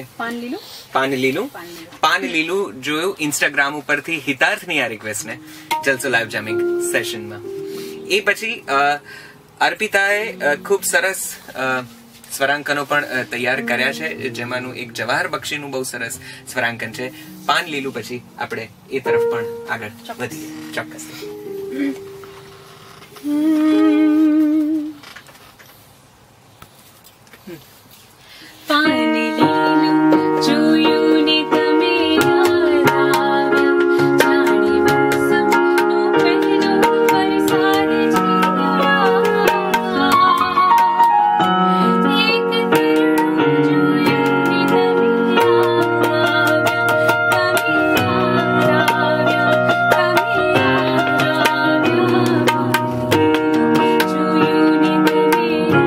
પાન લીલું જોયું ઇન્સ્ટાગ્રામ ઉપરથી હિતાર્થની આ રિક્વેસ્ટને જલસો લાઈવ જામિંગ સેશનમાં. એ પછી અર્પિતાએ ખૂબ સરસ સ્વરાંકનો પણ તૈયાર કર્યા છે, જેમાંનું એક જવાહર બક્ષીનું બહુ સરસ સ્વરાંકન છે. પાન લીલું પછી આપણે એ તરફ પણ આગળ વધીએ ચોક્કસથી.
પાણી લીલું જોયું ને તમે યાદ આવ્યા, જાણે મોસમનો પહેલો વરસાદ ઝીલ્યા. એક તરણું જોયું ને તમે યાદ આવ્યા, તમે યાદ આવ્યા, તમે યાદ આવ્યા. જોયું ને તમે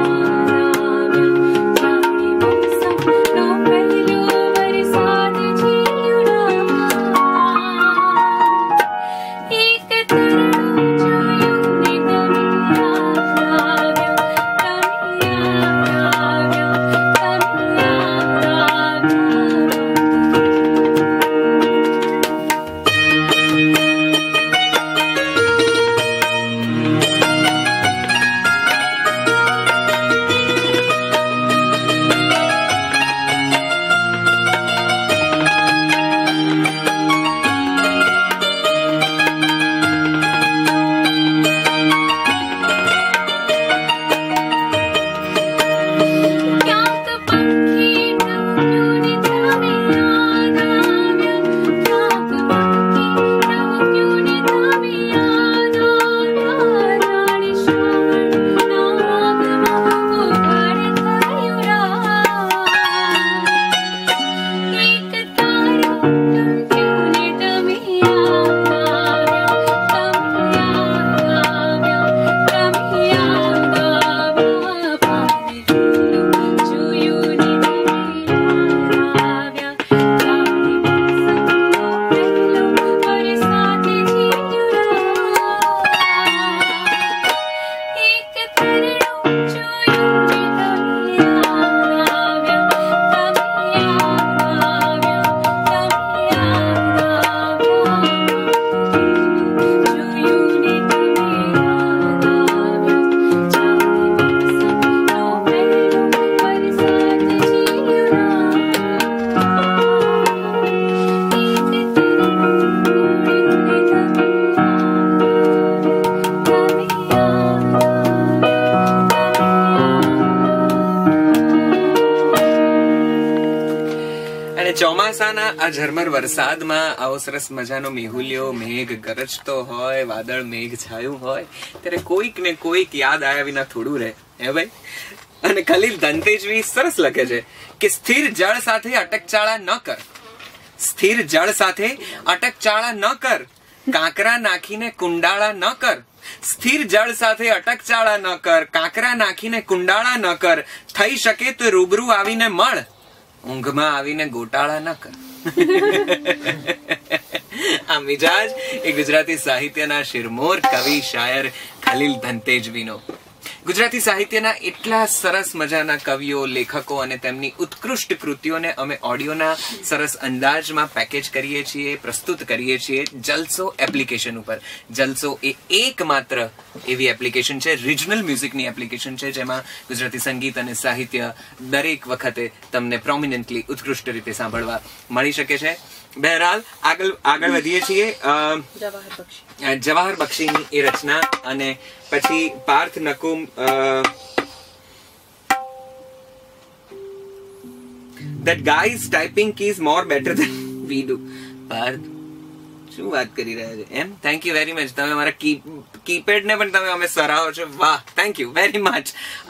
ચોમાસાના આ ઝરમર વરસાદમાં આવો સરસ મજાનો મેહુલિયો મેઘ ગરજતો હોય, વાદળ મેઘ છાયું હોય, ત્યારે કોઈક ને કોઈક યાદ આવ્યા વિના થોડું રહે હે ભાઈ. અને ખલીલ ધનતેજવી સરસ લખે છે કે સ્થિર જળ સાથે અટકચાળા ન કર, સ્થિર જળ સાથે અટકચાળા ન કર, કાંકરા નાખીને કુંડાળા ન કર. સ્થિર જળ સાથે અટકચાળા ન કર, કાંકરા નાખીને કુંડાળા ન કર. થઈ શકે તો રૂબરૂ આવીને મળ, ઊંઘમાં આવીને ગોટાળા ન કર. આ મિજાજ એ ગુજરાતી સાહિત્યના શિરમોર કવિ શાયર ખલીલ ધનતેજવીનો. ગુજરાતી સાહિત્યના એટલા સરસ મજાના કવિઓ, લેખકો અને તેમની ઉત્કૃષ્ટ કૃતિઓને અમે ઓડિયોના સરસ અંદાજમાં પેકેજ કરીએ છીએ, પ્રસ્તુત કરીએ છીએ જલસો એપ્લિકેશન ઉપર. જલસો એ એકમાત્ર એવી એપ્લિકેશન છે, રિજનલ મ્યુઝિકની એપ્લિકેશન છે, જેમાં ગુજરાતી સંગીત અને સાહિત્ય દરેક વખતે તમને પ્રોમિનન્ટલી ઉત્કૃષ્ટ રીતે સાંભળવા મળી શકે છે. બહેરહાલ આગળ વધીએ છીએ. જવાહર બક્ષીની એ રચના અને પછી Parth Nakum that guy's typing keys more better than we do. Parth શું વાત કરી રહ્યા છે એમ? Thank you very much. તમે મારા કીપેડ ને પણ તમે અમે સરાહો છો. વાહ, થેન્ક યુ વેરી મચ.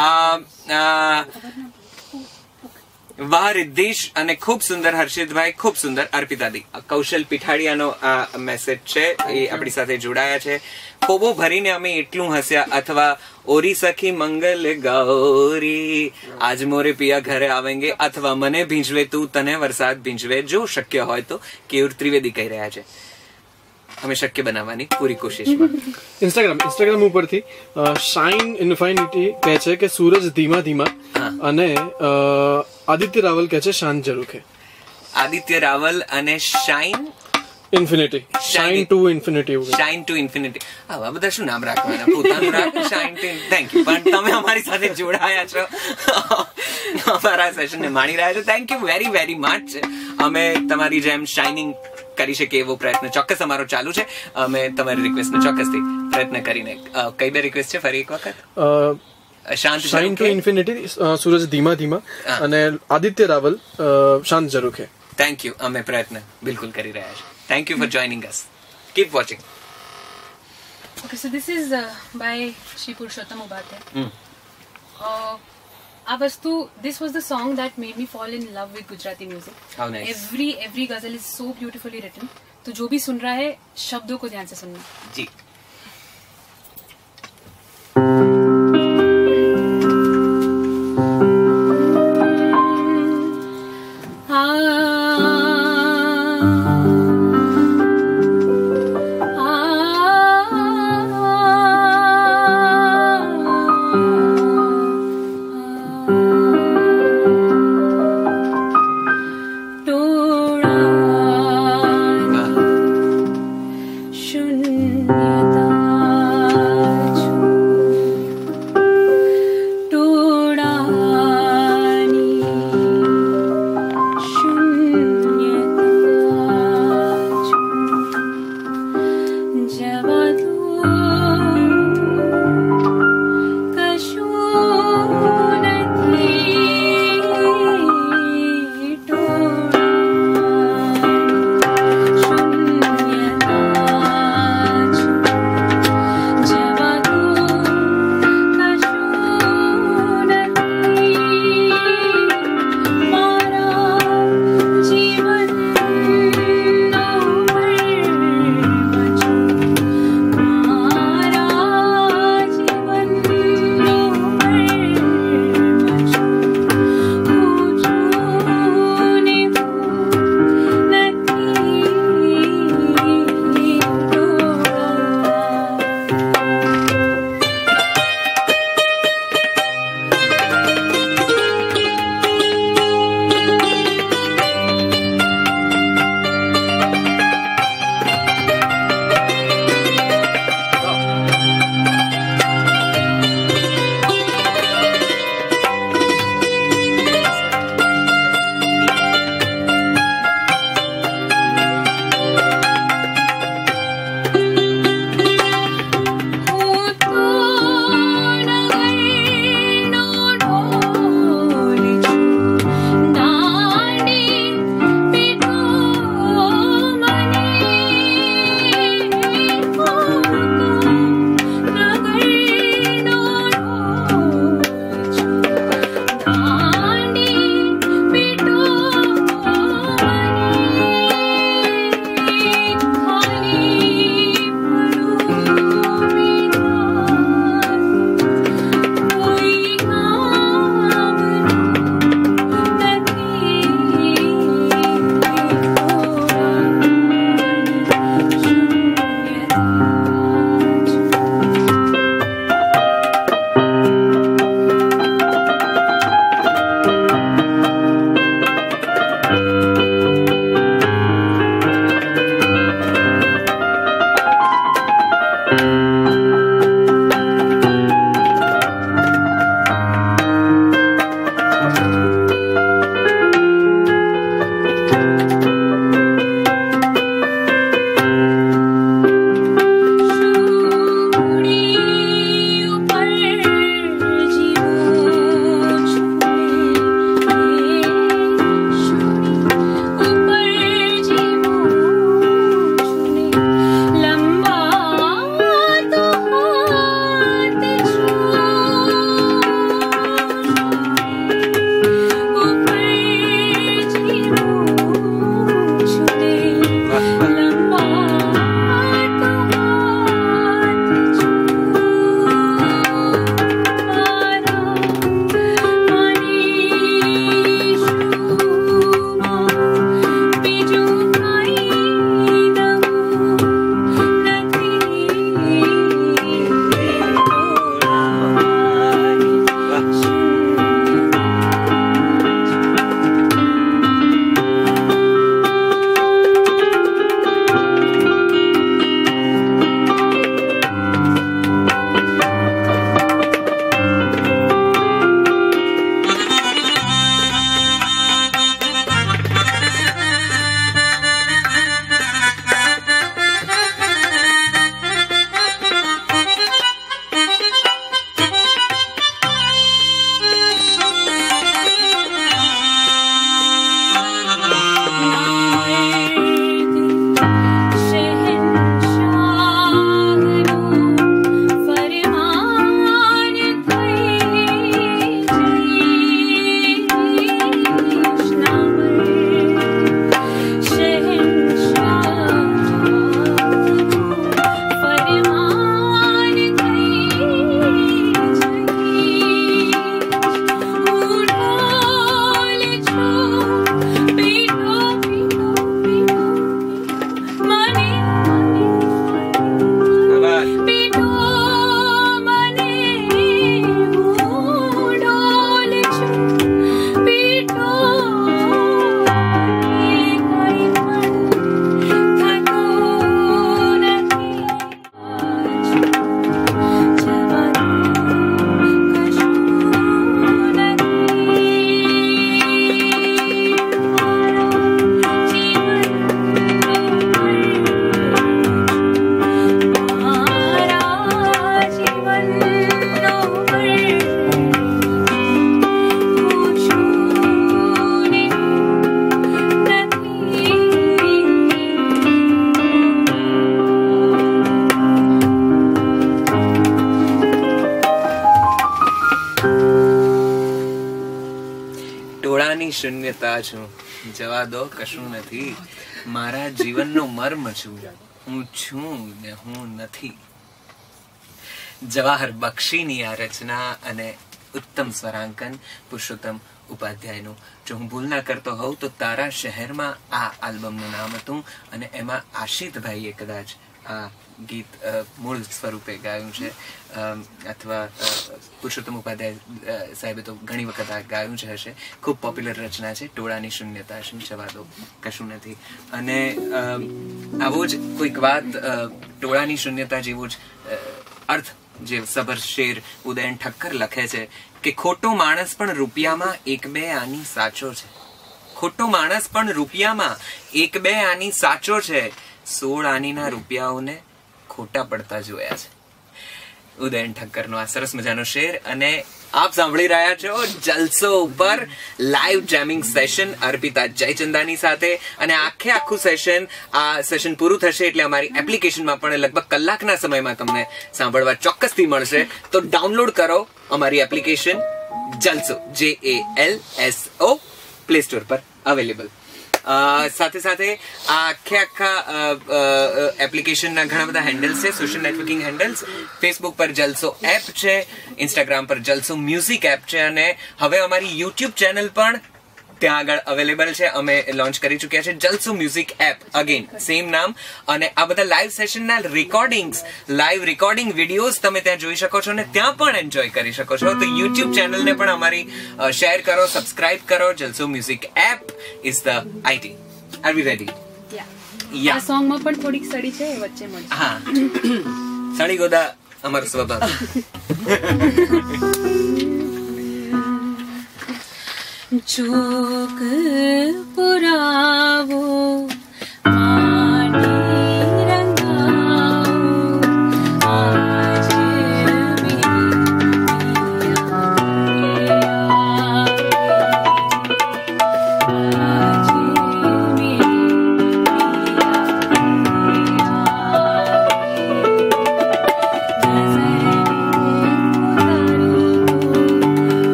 વાહ રિદ્ધિશ અને ખૂબ સુંદર હર્ષિતભાઈ, ખૂબ સુંદર અર્પિતાદી. કૌશલ પીઠાડિયાનો આ મેસેજ છે, એ આપણી સાથે જોડાયા છે. ખોબો ભરીને અમે એટલું હસ્યા, અથવા ઓરી સખી મંગલ ગૌરી આજ મોરે પિયા ઘરે આવેંગે, અથવા મને ભીંજવે તું તને વરસાદ ભીંજવે. જો શક્ય હોય તો કેયુર ત્રિવેદી કહી રહ્યા છે. અમે શક્ય બનાવવાની પૂરી કોશિશમાં.
ઇન્સ્ટાગ્રામ ઉપરથી શાઇન ઇન્ફાઇનિટી કહે છે કે સૂરજ ધીમા ધીમા, અને આદિત્ય રાવલ કહે છે શાન જરૂર છે.
આદિત્ય રાવલ અને shine
infinity, shine to infinity,
shine to infinity. આવા બધા શું નામ રાખવાના, પોતાનું રાખ. Shine to. Thank you. પણ તમે અમારી સાથે જોડાયા છો, અમારા સેશનને માણી રહ્યા છો. Thank you very very much. અમે તમારી જેમ શાઇનિંગ કરી શકીએ એવો પ્રયત્ન ચોક્કસ અમારો ચાલુ છે. અમે તમારી રિક્વેસ્ટને ચોક્કસથી પ્રયત્ન કરીને. કઈ બે રિક્વેસ્ટ છે ફરી એક વખત? શાઇન ટુ ઇન્ફિનિટી,
સૂરજ ધીમા ધીમા, અને આદિત્ય રાવલ શાંત જરૂર છે.
Thank you. અમે પ્રયત્ન બિલકુલ કરી રહ્યા છીએ. Thank you for joining us. Keep watching.
Okay, so this is by Shri Purushottam Upadhyay. This was the song that made me fall in love with Gujarati music.
How nice.
Every ghazal is so beautifully written. तो जो भी सुन रहा है शब्दों को ध्यान से सुनना.
जी.
शून्यता
શૂન્યતા છું, જવા દો કશું નથી, મારા જીવનનો મર્મ છું, હું છું ને હું નથી. જવાહર બક્ષીની આ રચના અને ઉત્તમ સ્વરાંકન પુરુષોત્તમ ઉપાધ્યાયનું. જો હું ભૂલ ના કરતો હોઉં તો તારા શહેરમાં આ આલ્બમનું નામ હતું અને એમાં આશિતભાઈએ કદાચ આ ગીત મૂળ સ્વરૂપે ગાયું છે, અથવા પુરુષોત્તમ ઉપાધ્યાય સાહેબે તો ઘણી વખત આ ગાયું છે હશે. ખૂબ પોપ્યુલર રચના છે, ટોળાની શૂન્યતા શું, જવા દો કશું નથી. અને આવો જ કોઈક વાત ટોળાની શૂન્યતા જેવો જ અર્થ જે સબર શેર ઉદયન ઠક્કર લખે છે કે ખોટો માણસ પણ રૂપિયામાં એક બે આની સાચો છે, ખોટો માણસ પણ રૂપિયામાં એક બે આની સાચો છે, 16 આનીના રૂપિયાઓને ખોટા પડતા જોયા છે. ઉદયન ઠક્કરનો આ સરસ મજાનો શેર. અને આપ સાંભળી રહ્યા છો જલસો ઉપર live jamming session Arpita Jaychandani સાથે. અને આખું આ સેશન પૂરું થશે એટલે અમારી એપ્લિકેશનમાં પણ લગભગ કલાકના સમયમાં તમને સાંભળવા ચોક્કસથી મળશે. તો ડાઉનલોડ કરો અમારી application Jalso, JALSO, play store પર અવેલેબલ. સાથે સાથે આ આખા એપ્લિકેશનના ઘણા બધા હેન્ડલ્સ છે, સોશિયલ નેટવર્કિંગ હેન્ડલ્સ. ફેસબુક પર જલસો એપ છે, ઇન્સ્ટાગ્રામ પર જલસો મ્યુઝિક એપ છે, અને હવે અમારી યુટ્યુબ ચેનલ પણ ત્યાં આગળ અવેલેબલ છે. અમે લોન્ચ કરી ચુક્યા છે Jalso music app, again same નામ. અને આ બધા લાઈવ સેશનના લાઈવ રેકોર્ડિંગ વિડીયોઝ તમે ત્યાં જોઈ શકો છો અને ત્યાં પણ એન્જોય કરી શકો છો. તો યુટ્યુબ ચેનલને પણ અમારી શેર કરો, સબસ્ક્રાઇબ કરો. Jalso music app is the IT. Are we ready?
આ સોંગમાં પણ થોડીક સડી છે વચ્ચે મળશે.
હા, સડી ગોદા અમારો સ્વભાવ.
ચોક પુરાવો માની રંગાવો આજ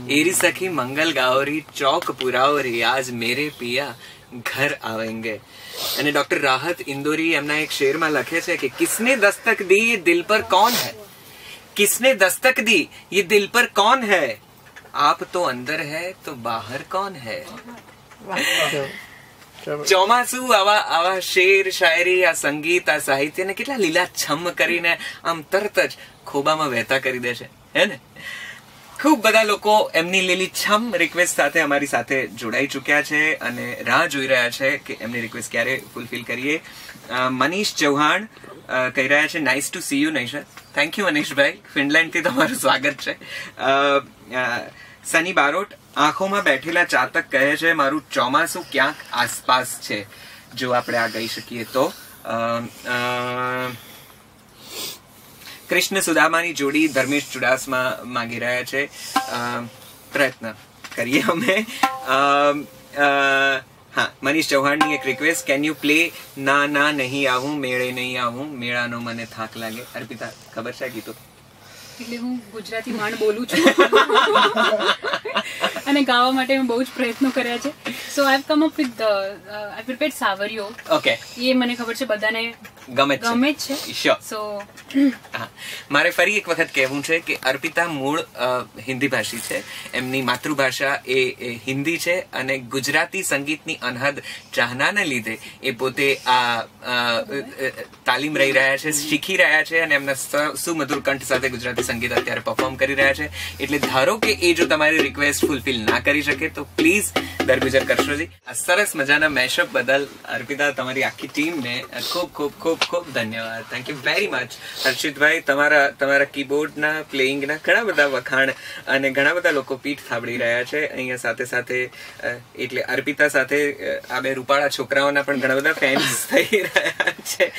एरी सखी मंगल गाओरी चौक पुराओ रियाज मेरे पिया घर आवेंगे. અને ડોક્ટર રાહત ઇન્દોરી એમના એક શેરમાં લખે છે કે કિસને દસ્તક દી ये दिल पर कौन है, किसने दस्तक दी ये दिल पर कौन है, आप तो अंदर है तो बाहर कौन है. ચોમાસું આવા શેર શાયરી, આ સંગીત, આ સાહિત્યને કેટલા લીલાછમ કરીને આમ તરત જ ખોબામાં વહેતા કરી દે છે, હે ને? ખૂબ બધા લોકો એમની લીલીછમ રિક્વેસ્ટ સાથે અમારી સાથે જોડાઈ ચુક્યા છે અને રાહ જોઈ રહ્યા છે કે એમની રિક્વેસ્ટ ક્યારે ફૂલફિલ કરીએ. મનીષ ચૌહાણ કહી રહ્યા છે નાઇસ ટુ સી યુ નૈશર. થેન્ક યુ મનીષભાઈ, ફિનલેન્ડ થી તમારું સ્વાગત છે. સની બારોટ આંખોમાં બેઠેલા ચાતક કહે છે મારું ચોમાસું ક્યાંક આસપાસ છે, જો આપણે આ કહી શકીએ તો. કૃષ્ણ સુદામાની જોડી ધર્મેશ ચુડાસમા માંગી રહ્યા છે. પ્રયત્ન કરીએ અમે. હા, મનીષ ચૌહાણની એક રિક્વેસ્ટ, કેન યુ પ્લે ના ના નહીં આવું મેળે નહીં આવું, મેળાનો મને થાક લાગે. અર્પિતા, ખબર છે ગીતો?
એટલે હું ગુજરાતી માંડ બોલું છું અને ગાવા માટે મેં બહુ જ પ્રયત્નો કર્યા છે. So I have come up with I prepared સાવરિયો.
ઓકે,
એ મને ખબર છે બધાને
ગમે
જ છે. સો
મારે ફરી એક વખત કહેવું છે કે અર્પિતા મૂળ હિન્દી ભાષી છે, એમની માતૃભાષા એ હિન્દી છે અને ગુજરાતી સંગીતની અનહદ ચાહનાને લીધે એ પોતે આ તાલીમ રહી રહ્યા છે, શીખી રહ્યા છે અને એમના સુમધુર કંઠ સાથે ગુજરાતી સંગીત અત્યારે પરફોર્મ કરી રહ્યા છે. એટલે ધારો કે એ જો તમારી રિક્વેસ્ટ ફૂલફિલ ના કરી શકે તો પ્લીઝ દરગુજર કરશોજી. આ સરસ મજાના મેશઅપ બદલ અર્પિતા, તમારી આખી ટીમને ખૂબ ખૂબ ખૂબ ખૂબ ધન્યવાદ. Thank you very much. હર્ષિતભાઈ, તમારા કીબોર્ડના પ્લેઇંગના ઘણા બધા વખાણ અને ઘણા બધા લોકો પીઠ થાબડી રહ્યા છે અહીંયા સાથે સાથે. એટલે અર્પિતા સાથે આ બે રૂપાળા છોકરાઓના પણ ઘણા બધા ફેન્સ થઈ રહ્યા છે.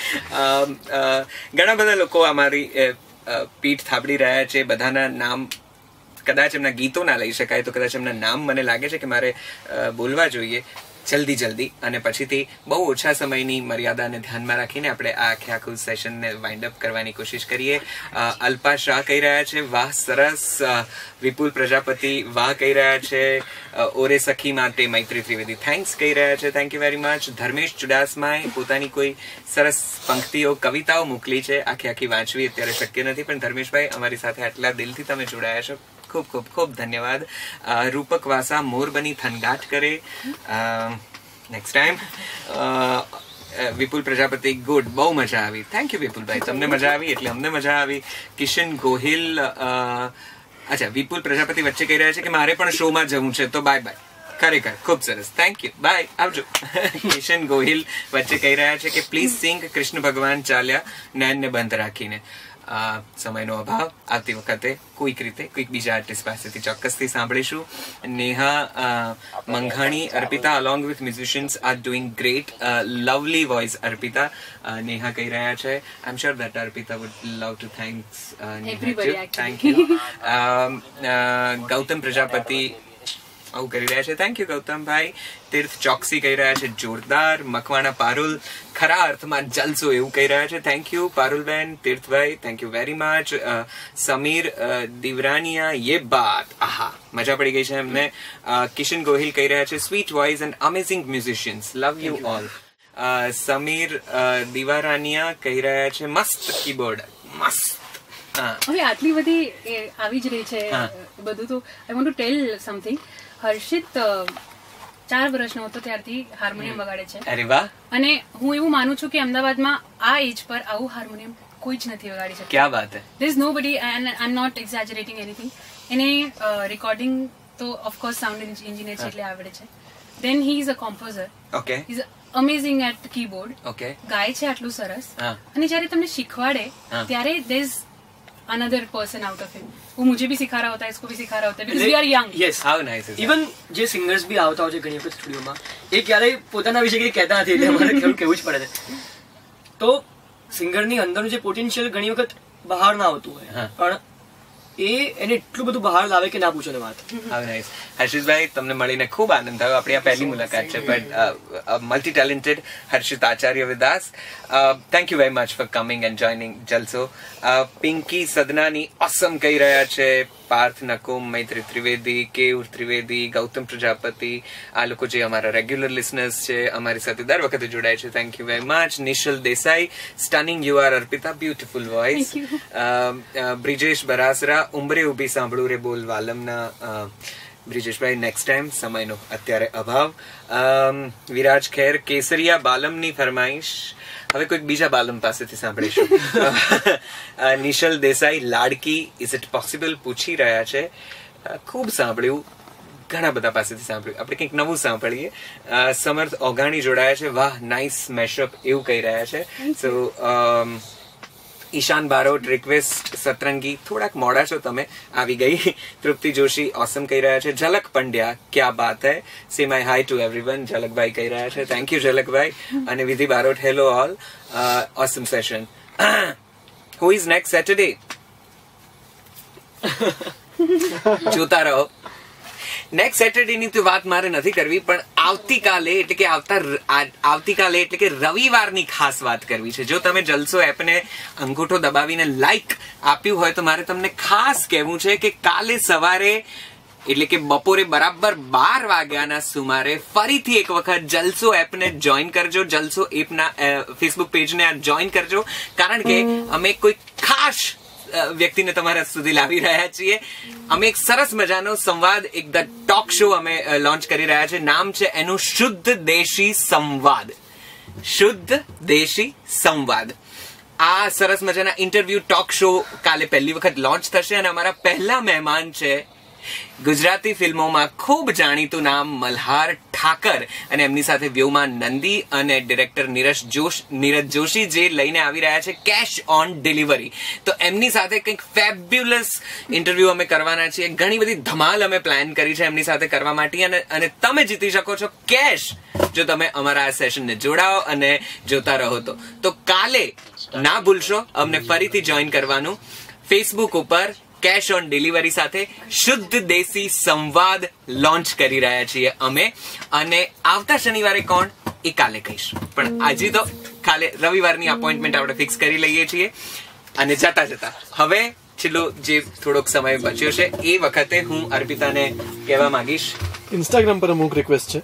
ઘણા બધા લોકો અમારી પીઠ થાબડી રહ્યા છે. બધાના નામ કદાચ એમના ગીતો ના લઈ શકાય તો કદાચ એમના નામ મને લાગે છે કે મારે બોલવા જોઈએ જલ્દી અને પછીથી બહુ ઓછા સમયની મર્યાદાને ધ્યાનમાં રાખીને આપણે આ આખું સેશનને વાઇન્ડ અપ કરવાની કોશિશ કરીએ. અલ્પા શાહ કહી રહ્યા છે વાહ સરસ. વિપુલ પ્રજાપતિ વાહ કહી રહ્યા છે. ઓરે સખી માટે મૈત્રી ત્રિવેદી થેન્ક્સ કહી રહ્યા છે. Thank you very much. Dharmesh ચુડાસમાએ પોતાની કોઈ સરસ પંક્તિઓ, કવિતાઓ મોકલી છે, આખી વાંચવી અત્યારે શક્ય નથી, પણ ધર્મેશભાઈ અમારી સાથે આટલા દિલથી તમે જોડાયા છો, ખૂબ ખૂબ ખૂબ ધન્યવાદ. રૂપક વાસા મોર બની થનગાટ કરે. Next time. Vipul Prajapati good, બહુ મજા આવી. થેન્ક યુ વિપુલભાઈ, તમને મજા આવી એટલે અમને મજા આવી. કિશન ગોહિલ, અચ્છા, વિપુલ પ્રજાપતિ વચ્ચે કહી રહ્યા છે કે મારે પણ શોમાં જવું છે તો બાય બાય. ખરેખર ખૂબ સરસ, થેન્ક યુ, બાય, આવજો. કિશન ગોહિલ વચ્ચે કહી રહ્યા છે કે પ્લીઝ સિંગ કૃષ્ણ ભગવાન ચાલ્યા નયનને બંધ રાખીને. સમયનો અભાવ, આવતી વખતે કોઈક રીતે કોઈક બીજા આર્ટિસ્ટ પાસેથી ચોક્કસથી સાંભળીશું. નેહા મંઘાણી, Arpita along with musicians are doing great, lovely voice Arpita, Neha કહી રહ્યા છે. I am sure that Arpita would love to thanks Neha. Thank you. Gautam Prajapati આવું કરી રહ્યા છે. થેન્ક યુ ગૌતમભાઈ. તીર્થ ચોકસી કહી રહ્યા છે જોરદાર. મકવાણા પારુલ, ખરા અર્થમાં જલસો એવું કહી રહ્યા છે. થેન્ક યુ પારુલબેન. તીર્થભાઈ, thank you very much. Sameer Divrania, યે બાત, આહા, મજા પડી ગઈ છે એમને. કિશન ગોહિલ કહી રહ્યા છે sweet voice and amazing musicians, love you all. Sameer Divarania કહી રહ્યા છે મસ્ત કીબોર્ડ, મસ્ત.
હવે આટલી બધી આવી જ રહી છે બધું, તો I want to tell something. Harshit 4 વર્ષનો હતો ત્યારથી હાર્મોનિયમ વગાડે છે.
અરે વાહ.
અને હું એવું માનું છું કે અમદાવાદમાં આ એજ પર આવું હાર્મોનિયમ કોઈ જ નથી વગાડી શકતું.
ક્યા વાત હે.
There is nobody, and I'm not exaggerating anything. એને રેકોર્ડિંગ તો ઓફકોર્સ સાઉન્ડ એન્જિનિયર છે એટલે આવડે છે. Then he is a composer.
Okay.
He's amazing at keyboard.
Okay.
ગાય છે આટલું સરસ. અને જ્યારે તમને શીખવાડે ત્યારે there is another person out of him. वो मुझे भी सिखा रहा होता है, इसको भी सिखा रहा होता है, because we are young.
Yes,
how nice is
even જે સિંગર્સ બી આવતા હોય છે ઘણી વખત સ્ટુડિયોમાં, એ ક્યારેય પોતાના વિશે કંઈ કહેતા નથી, એટલે અમારે કહેવું જ પડે છે. તો સિંગરની અંદરનું જે પોટેન્શિયલ ઘણી વખત બહાર ના આવતું હોય, પણ એને એટલું બધું બહાર લાવે કે ના પૂછો ને વાત.
How nice. હર્ષિતભાઈ, તમને મળીને ખૂબ આનંદ થયો. આપણી આ પહેલી મુલાકાત છે, but multi talented Harshit Acharya with us. Thank you very much for coming and joining Jalso. Pinky સદનાની ઓસમ કહી રહ્યા છે. પાર્થ નકોમ, મૈત્રી ત્રિવેદી, કેયુર ત્રિવેદી, ગૌતમ પ્રજાપતિ, આ લોકો જે અમારા રેગ્યુલર લિસનર્સ છે, અમારી સાથે દર વખતે જોડાય છે. Thank you very much. Nishal Desai, stunning you are Arpita, beautiful voice. Brijesh Barasara, ઉંબરે ઉભી સાંભળું રે બોલ વાલમના બ્રિજેશભાઈ, નેક્સ્ટ ટાઈમ, સમયનો અત્યારે અભાવ. વિરાજ ખેર, કેસરિયા બાલમની ફરમાઈશ હવે કોઈક બીજા બાલમ પાસેથી સાંભળીશું. નિશલ દેસાઈ, લાડકી ઇઝ ઇટ પોસિબલ પૂછી રહ્યા છે. ખૂબ સાંભળ્યું, ઘણા બધા પાસેથી સાંભળ્યું, આપણે કંઈક નવું સાંભળીએ. સમર્થ ઓઘાણી જોડાયા છે, વાહ નાઇસ મેશઅપ એવું કહી રહ્યા છે. સો ઈશાન બારોટ, રિક્વેસ્ટ સતરંગી, થોડાક મોડા છો તમે, આવી ગઈ. તૃપ્તિ જોશી, ઓસમ કહી રહ્યા છે. ઝલક પંડ્યા, ક્યા બાત હૈ, say my hi to everyone, ઝલકભાઈ કહી રહ્યા છે. થેન્ક યુ ઝલકભાઈ. અને Vidhi Barot, hello all, awesome session. Who is next Saturday? જોતા રહો. નેક્સ્ટ સેટરડે ની તો વાત મારે નથી કરવી, પણ આવતીકાલે એટલે કે રવિવારની ખાસ વાત કરવી છે. જો તમે જલસો એપને અંગૂઠો દબાવીને લાઈક આપ્યું હોય તો મારે તમને ખાસ કહેવું છે કે કાલે સવારે એટલે કે બપોરે બરાબર 12 વાગ્યાના સુમારે ફરીથી એક વખત જલસો એપને જોઈન કરજો. જલસો એપના ફેસબુક પેજને જોઈન કરજો, કારણ કે અમે કોઈ ખાસ વ્યક્તિને તમારા સુધી લાવી રહ્યા છીએ. અમે એક સરસ મજાનો સંવાદ, એક ધ ટોક શો અમે લોન્ચ કરી રહ્યા છે. નામ છે એનું શુદ્ધ દેશી સંવાદ. શુદ્ધ દેશી સંવાદ. આ સરસ મજાના ઇન્ટરવ્યુ ટોક શો કાલે પહેલી વખત લોન્ચ થશે અને અમારા પહેલા મહેમાન છે ગુજરાતી ફિલ્મોમાં ખૂબ જાણીતું નામ મલ્હાર ઠાકર અને એમની સાથે વ્યોમા નંદી અને ડિરેક્ટર નીરજ જોશી, જે લઈને આવી રહ્યા છે કેશ ઓન ડિલિવરી. તો એમની સાથે કંઈક ફેબ્યુલસ ઇન્ટરવ્યુ અમે કરવાના છીએ. ઘણી બધી ધમાલ અમે પ્લાન કરી છે એમની સાથે કરવા માટે, અને તમે જીતી શકો છો કેશ જો તમે અમારા આ સેશનને જોડાઓ અને જોતા રહો તો કાલે ના ભૂલશો અમને ફરીથી જોઈન કરવાનું. ફેસબુક ઉપર કેશ ઓન ડિલિવરી સાથે શુદ્ધ દેશી સંવાદ લોન્ચ કરી રહ્યા છીએ અમે. અને આવતા શનિવારે કોણ એ કાલે કહીશ, પણ આજે તો કાલે રવિવારની અપોઇન્ટમેન્ટ આપણે ફિક્સ કરી લઈએ છીએ. અને જતા હવે છેલ્લો જે થોડોક સમય બચ્યો છે એ વખતે હું અર્પિતાને કહેવા માંગીશ,
ઇન્સ્ટાગ્રામ પર અમુક રિક્વેસ્ટ છે.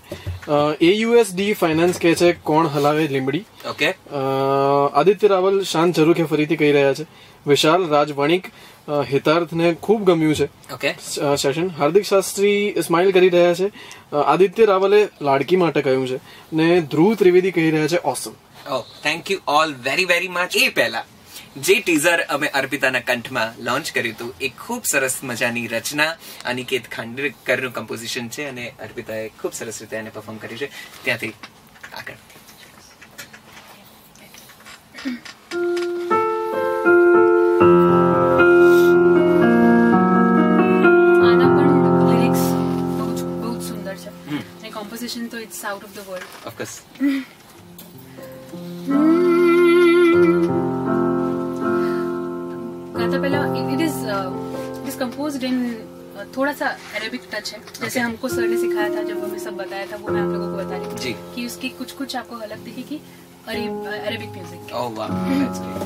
AUSD ફાઇનાન્સ કહે છે કોણ હલાવે લીંબડી.
ઓકે.
આદિત્ય રાવલ, શાંત જરૂર કે ફરીથી કહી રહ્યા છે. વિશાલ રાજ વણિક, હિતાર્થને ખૂબ ગમ્યું છે
okay
session. Hardik Shastri smile કરી રહ્યા છે. આદિત્ય રાવલે લાડકી માટે કહ્યું છે. ને ધ્રુવ ત્રિવેદી કહી રહ્યા છે awesome.
Thank you all very very much. એ પહેલા જે ટીઝર અમે અર્પિતાના કંઠમાં લોન્ચ કર્યું હતું એ ખૂબ સરસ મજાની રચના અનિકેત ખાંડેકરનું કમ્પોઝિશન છે અને અર્પિતાએ ખૂબ સરસ રીતે એને પરફોર્મ કર્યું છે. ત્યાંથી આગળ
આના પણ લિરિક્સ બહુ જ સુંદર છે અને કોમ્પોઝિશન તો it's out of the world.
Of course.
गाता पहला इट इज कंपोज्ड इन थोड़ा सा अरेबिक टच है, जैसे हमको सर ने सिखाया था जब हमें सब बताया था, वो मैं आप लोगों को बता रही हूँ कि उसकी कुछ आपको अलग दिखेगी अरेबिक म्यूजिक.
ओह वाह, दैट्स ग्रेट.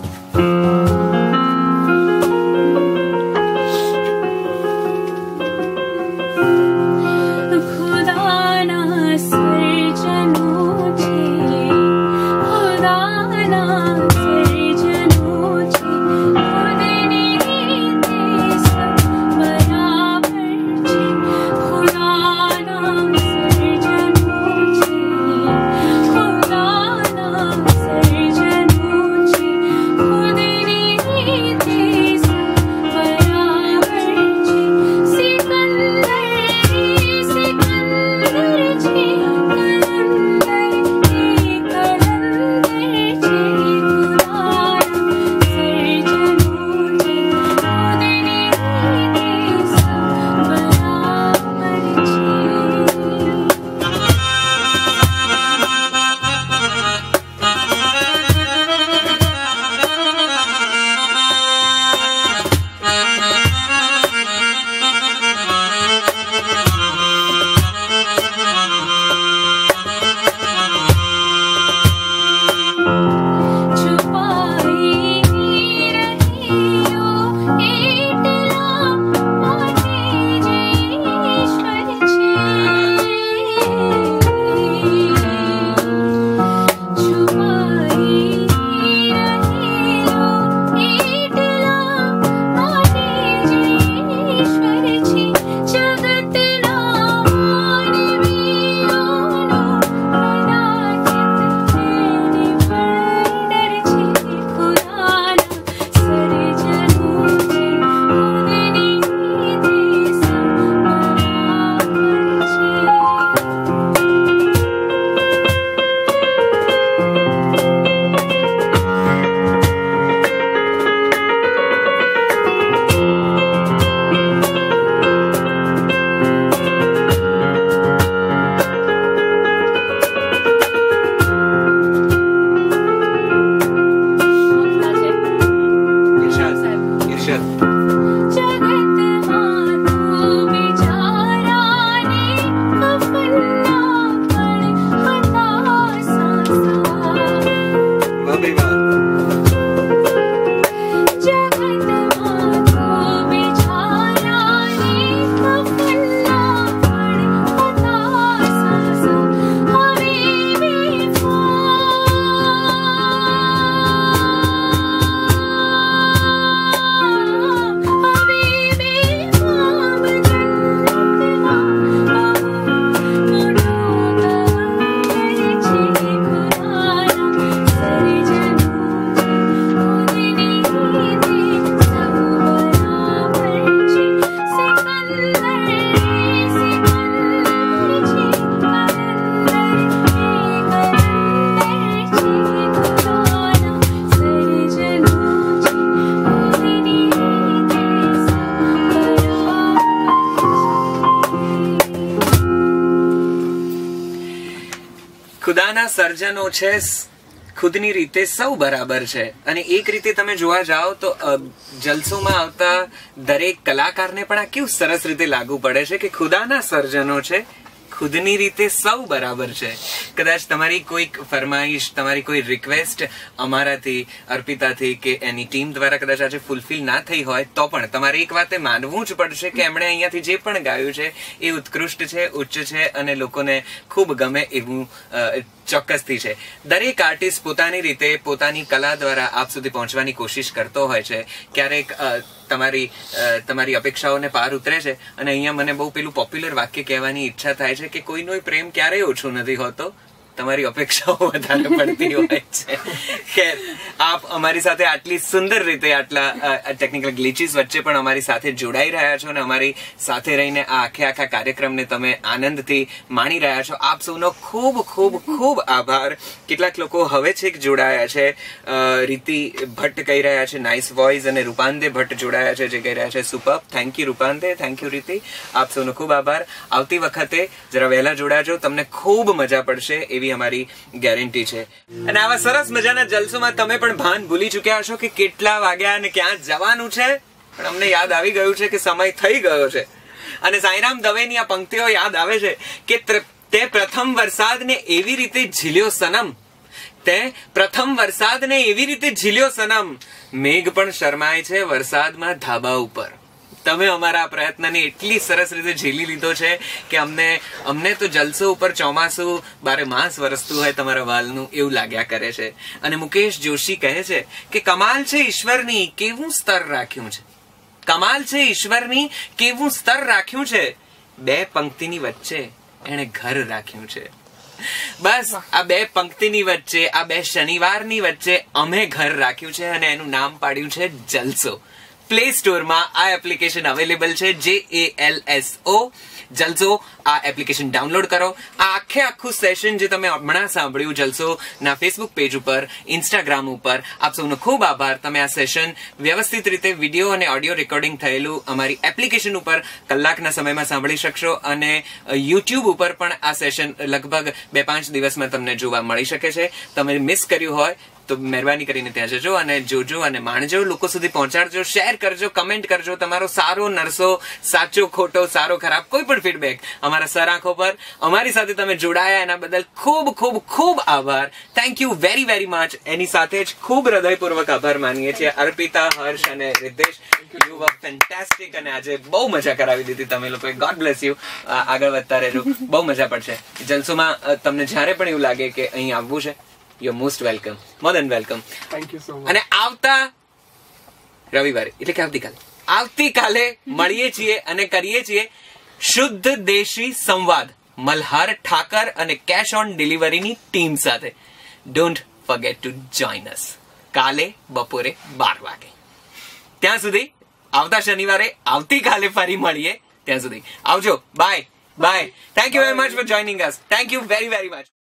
ખુદાના સર્જનો છે, ખુદની રીતે સૌ બરાબર છે. અને એક રીતે તમે જોવા જાઓ તો જલસોમાં આવતા દરેક કલાકારને પણ આ કેવું સરસ રીતે લાગુ પડે છે કે ખુદાના સર્જનો છે, ખુદની રીતે સૌ બરાબર છે. કદાચ તમારી કોઈક ફરમાઈશ, તમારી કોઈ રિક્વેસ્ટ અમારાથી, અર્પિતાથી કે એની ટીમ દ્વારા કદાચ આજે ફૂલફિલ ના થઈ હોય તો પણ તમારે એક વાતે માનવું જ પડશે કે એમણે અહીંયાથી જે પણ ગાયું છે એ ઉત્કૃષ્ટ છે, ઉચ્ચ છે અને લોકોને ખૂબ ગમે એવું ચોક્કસથી છે. દરેક આર્ટિસ્ટ પોતાની રીતે પોતાની કલા દ્વારા આપ સુધી પહોંચવાની કોશિશ કરતો હોય છે. ક્યારેક તમારી અપેક્ષાઓને પાર ઉતરે છે અને અહીંયા મને બહુ પેલું પોપ્યુલર વાક્ય કહેવાની ઈચ્છા થાય છે કે કોઈનો પ્રેમ ક્યારેય ઓછો નથી હોતો, તમારી અપેક્ષાઓ વધારે પડતી હોય છે. કે આપ અમારી સાથે આટલી સુંદર રીતે, આટલા ટેકનિકલ ગ્લિચીસ વચ્ચે પણ અમારી સાથે જોડાઈ રહ્યા છો અને અમારી સાથે રહીને આ આખા કાર્યક્રમને તમે આનંદથી માણી રહ્યા છો. આપ સૌનો ખૂબ ખૂબ ખૂબ આભાર. કેટલાક લોકો હવે છેક જોડાયા છે. રીતિ ભટ્ટ કહી રહ્યા છે નાઇસ વોઇસ, અને રૂપાંદે ભટ્ટ જોડાયા છે જે કહી રહ્યા છે super. Thank you Rupande, thank you Riti. આપ સૌનો ખૂબ આભાર. આવતી વખતે જરા વહેલા જોડાજો, તમને ખૂબ મજા પડશે એવી અમારી ગેરંટી છે. અને આવા સરસ મજાના જલસોમાં તમે પણ ભાન ભૂલી ચુક્યા હશો કે કેટલા વાગ્યા અને ક્યાં જવાનું છે, પણ અમને યાદ આવી ગયું છે કે સમય થઈ ગયો છે. અને સાંઈરામ દવેની આ પંક્તિઓ યાદ આવે છે કે તે પ્રથમ વરસાદને એવી રીતે ઝીલ્યો સનમ, તે પ્રથમ વરસાદને એવી રીતે ઝીલ્યો સનમ, મેઘ પણ શરમાય છે વરસાદમાં ધાબા ઉપર. તમે અમારા પ્રયત્નને એટલી સરસ રીતે ઝીલી લીધો છે કે અમને તો જલસો ઉપર ચોમાસું બારે માસ વરસતું હોય તમારા વાલનું એવું લાગ્યા કરે છે. અને મુકેશ જોશી કહે છે કે કમાલ છે ઈશ્વરની કેવું સ્તર રાખ્યું છે, કમાલ છે ઈશ્વરની કેવું સ્તર રાખ્યું છે, બે પંક્તિની વચ્ચે એણે ઘર રાખ્યું છે. બસ આ બે પંક્તિની વચ્ચે, આ બે શનિવારની વચ્ચે અમે ઘર રાખ્યું છે અને એનું નામ પાડ્યું છે જલસો. પ્લે સ્ટોરમાં આ એપ્લિકેશન અવેલેબલ છે, JALSO જલસો. આ એપ્લિકેશન ડાઉનલોડ કરો. આ આખું સેશન જે તમે હમણાં સાંભળ્યું જલસો ના ફેસબુક પેજ ઉપર, ઇન્સ્ટાગ્રામ ઉપર, આપ સૌનો ખૂબ આભાર. તમે આ સેશન વ્યવસ્થિત રીતે વિડીયો અને ઓડિયો રેકોર્ડિંગ થયેલું અમારી એપ્લિકેશન ઉપર કલાકના સમયમાં સાંભળી શકશો અને યુટ્યુબ ઉપર પણ આ સેશન લગભગ 2-5 દિવસમાં તમને જોવા મળી શકે છે. તમે મિસ કર્યું હોય તો મહેરબાની કરીને ત્યાં જજો અને જોજો અને માણજો, લોકો સુધી પહોંચાડજો, શેર કરજો, કમેન્ટ કરજો. તમારો સારો નરસો, સાચો ખોટો, સારો ખરાબ કોઈ પણ ફીડબેક અમારા સર આંખો પર અમારી સાથે તમે જોડાયા એના બદલ ખૂબ ખૂબ ખૂબ આભાર. Thank you very very much. એની સાથે જ ખૂબ હૃદયપૂર્વક આભાર માનીએ છીએ અર્પિતા, હર્ષ અને રિતેશ. યુ વર ફેન્ટાસ્ટિક અને આજે બહુ મજા કરાવી દીધી તમે લોકોએ. God bless you. આગળ વધતા રહેજો, બહુ મજા પડશે. જલસોમાં તમને જ્યારે પણ એવું લાગે કે અહીં આવવું છે, you're most welcome, more than welcome.
Thank you so much.
અને આવતા રવિવારે એટલે કે આવતીકાલે મળીએ છીએ અને કરીએ છીએ શુદ્ધ દેશી સંવાદ મલ્હાર ઠાકર અને કેશ ઓન ડિલિવરીની ટીમ સાથે. Don't forget to join us કાલે બપોરે 12 વાગે. ત્યાં સુધી આવતા શનિવારે આવતીકાલે ફરી મળીએ. ત્યાં સુધી આવજો. Bye bye. Thank you very much for joining us. Thank you very very much.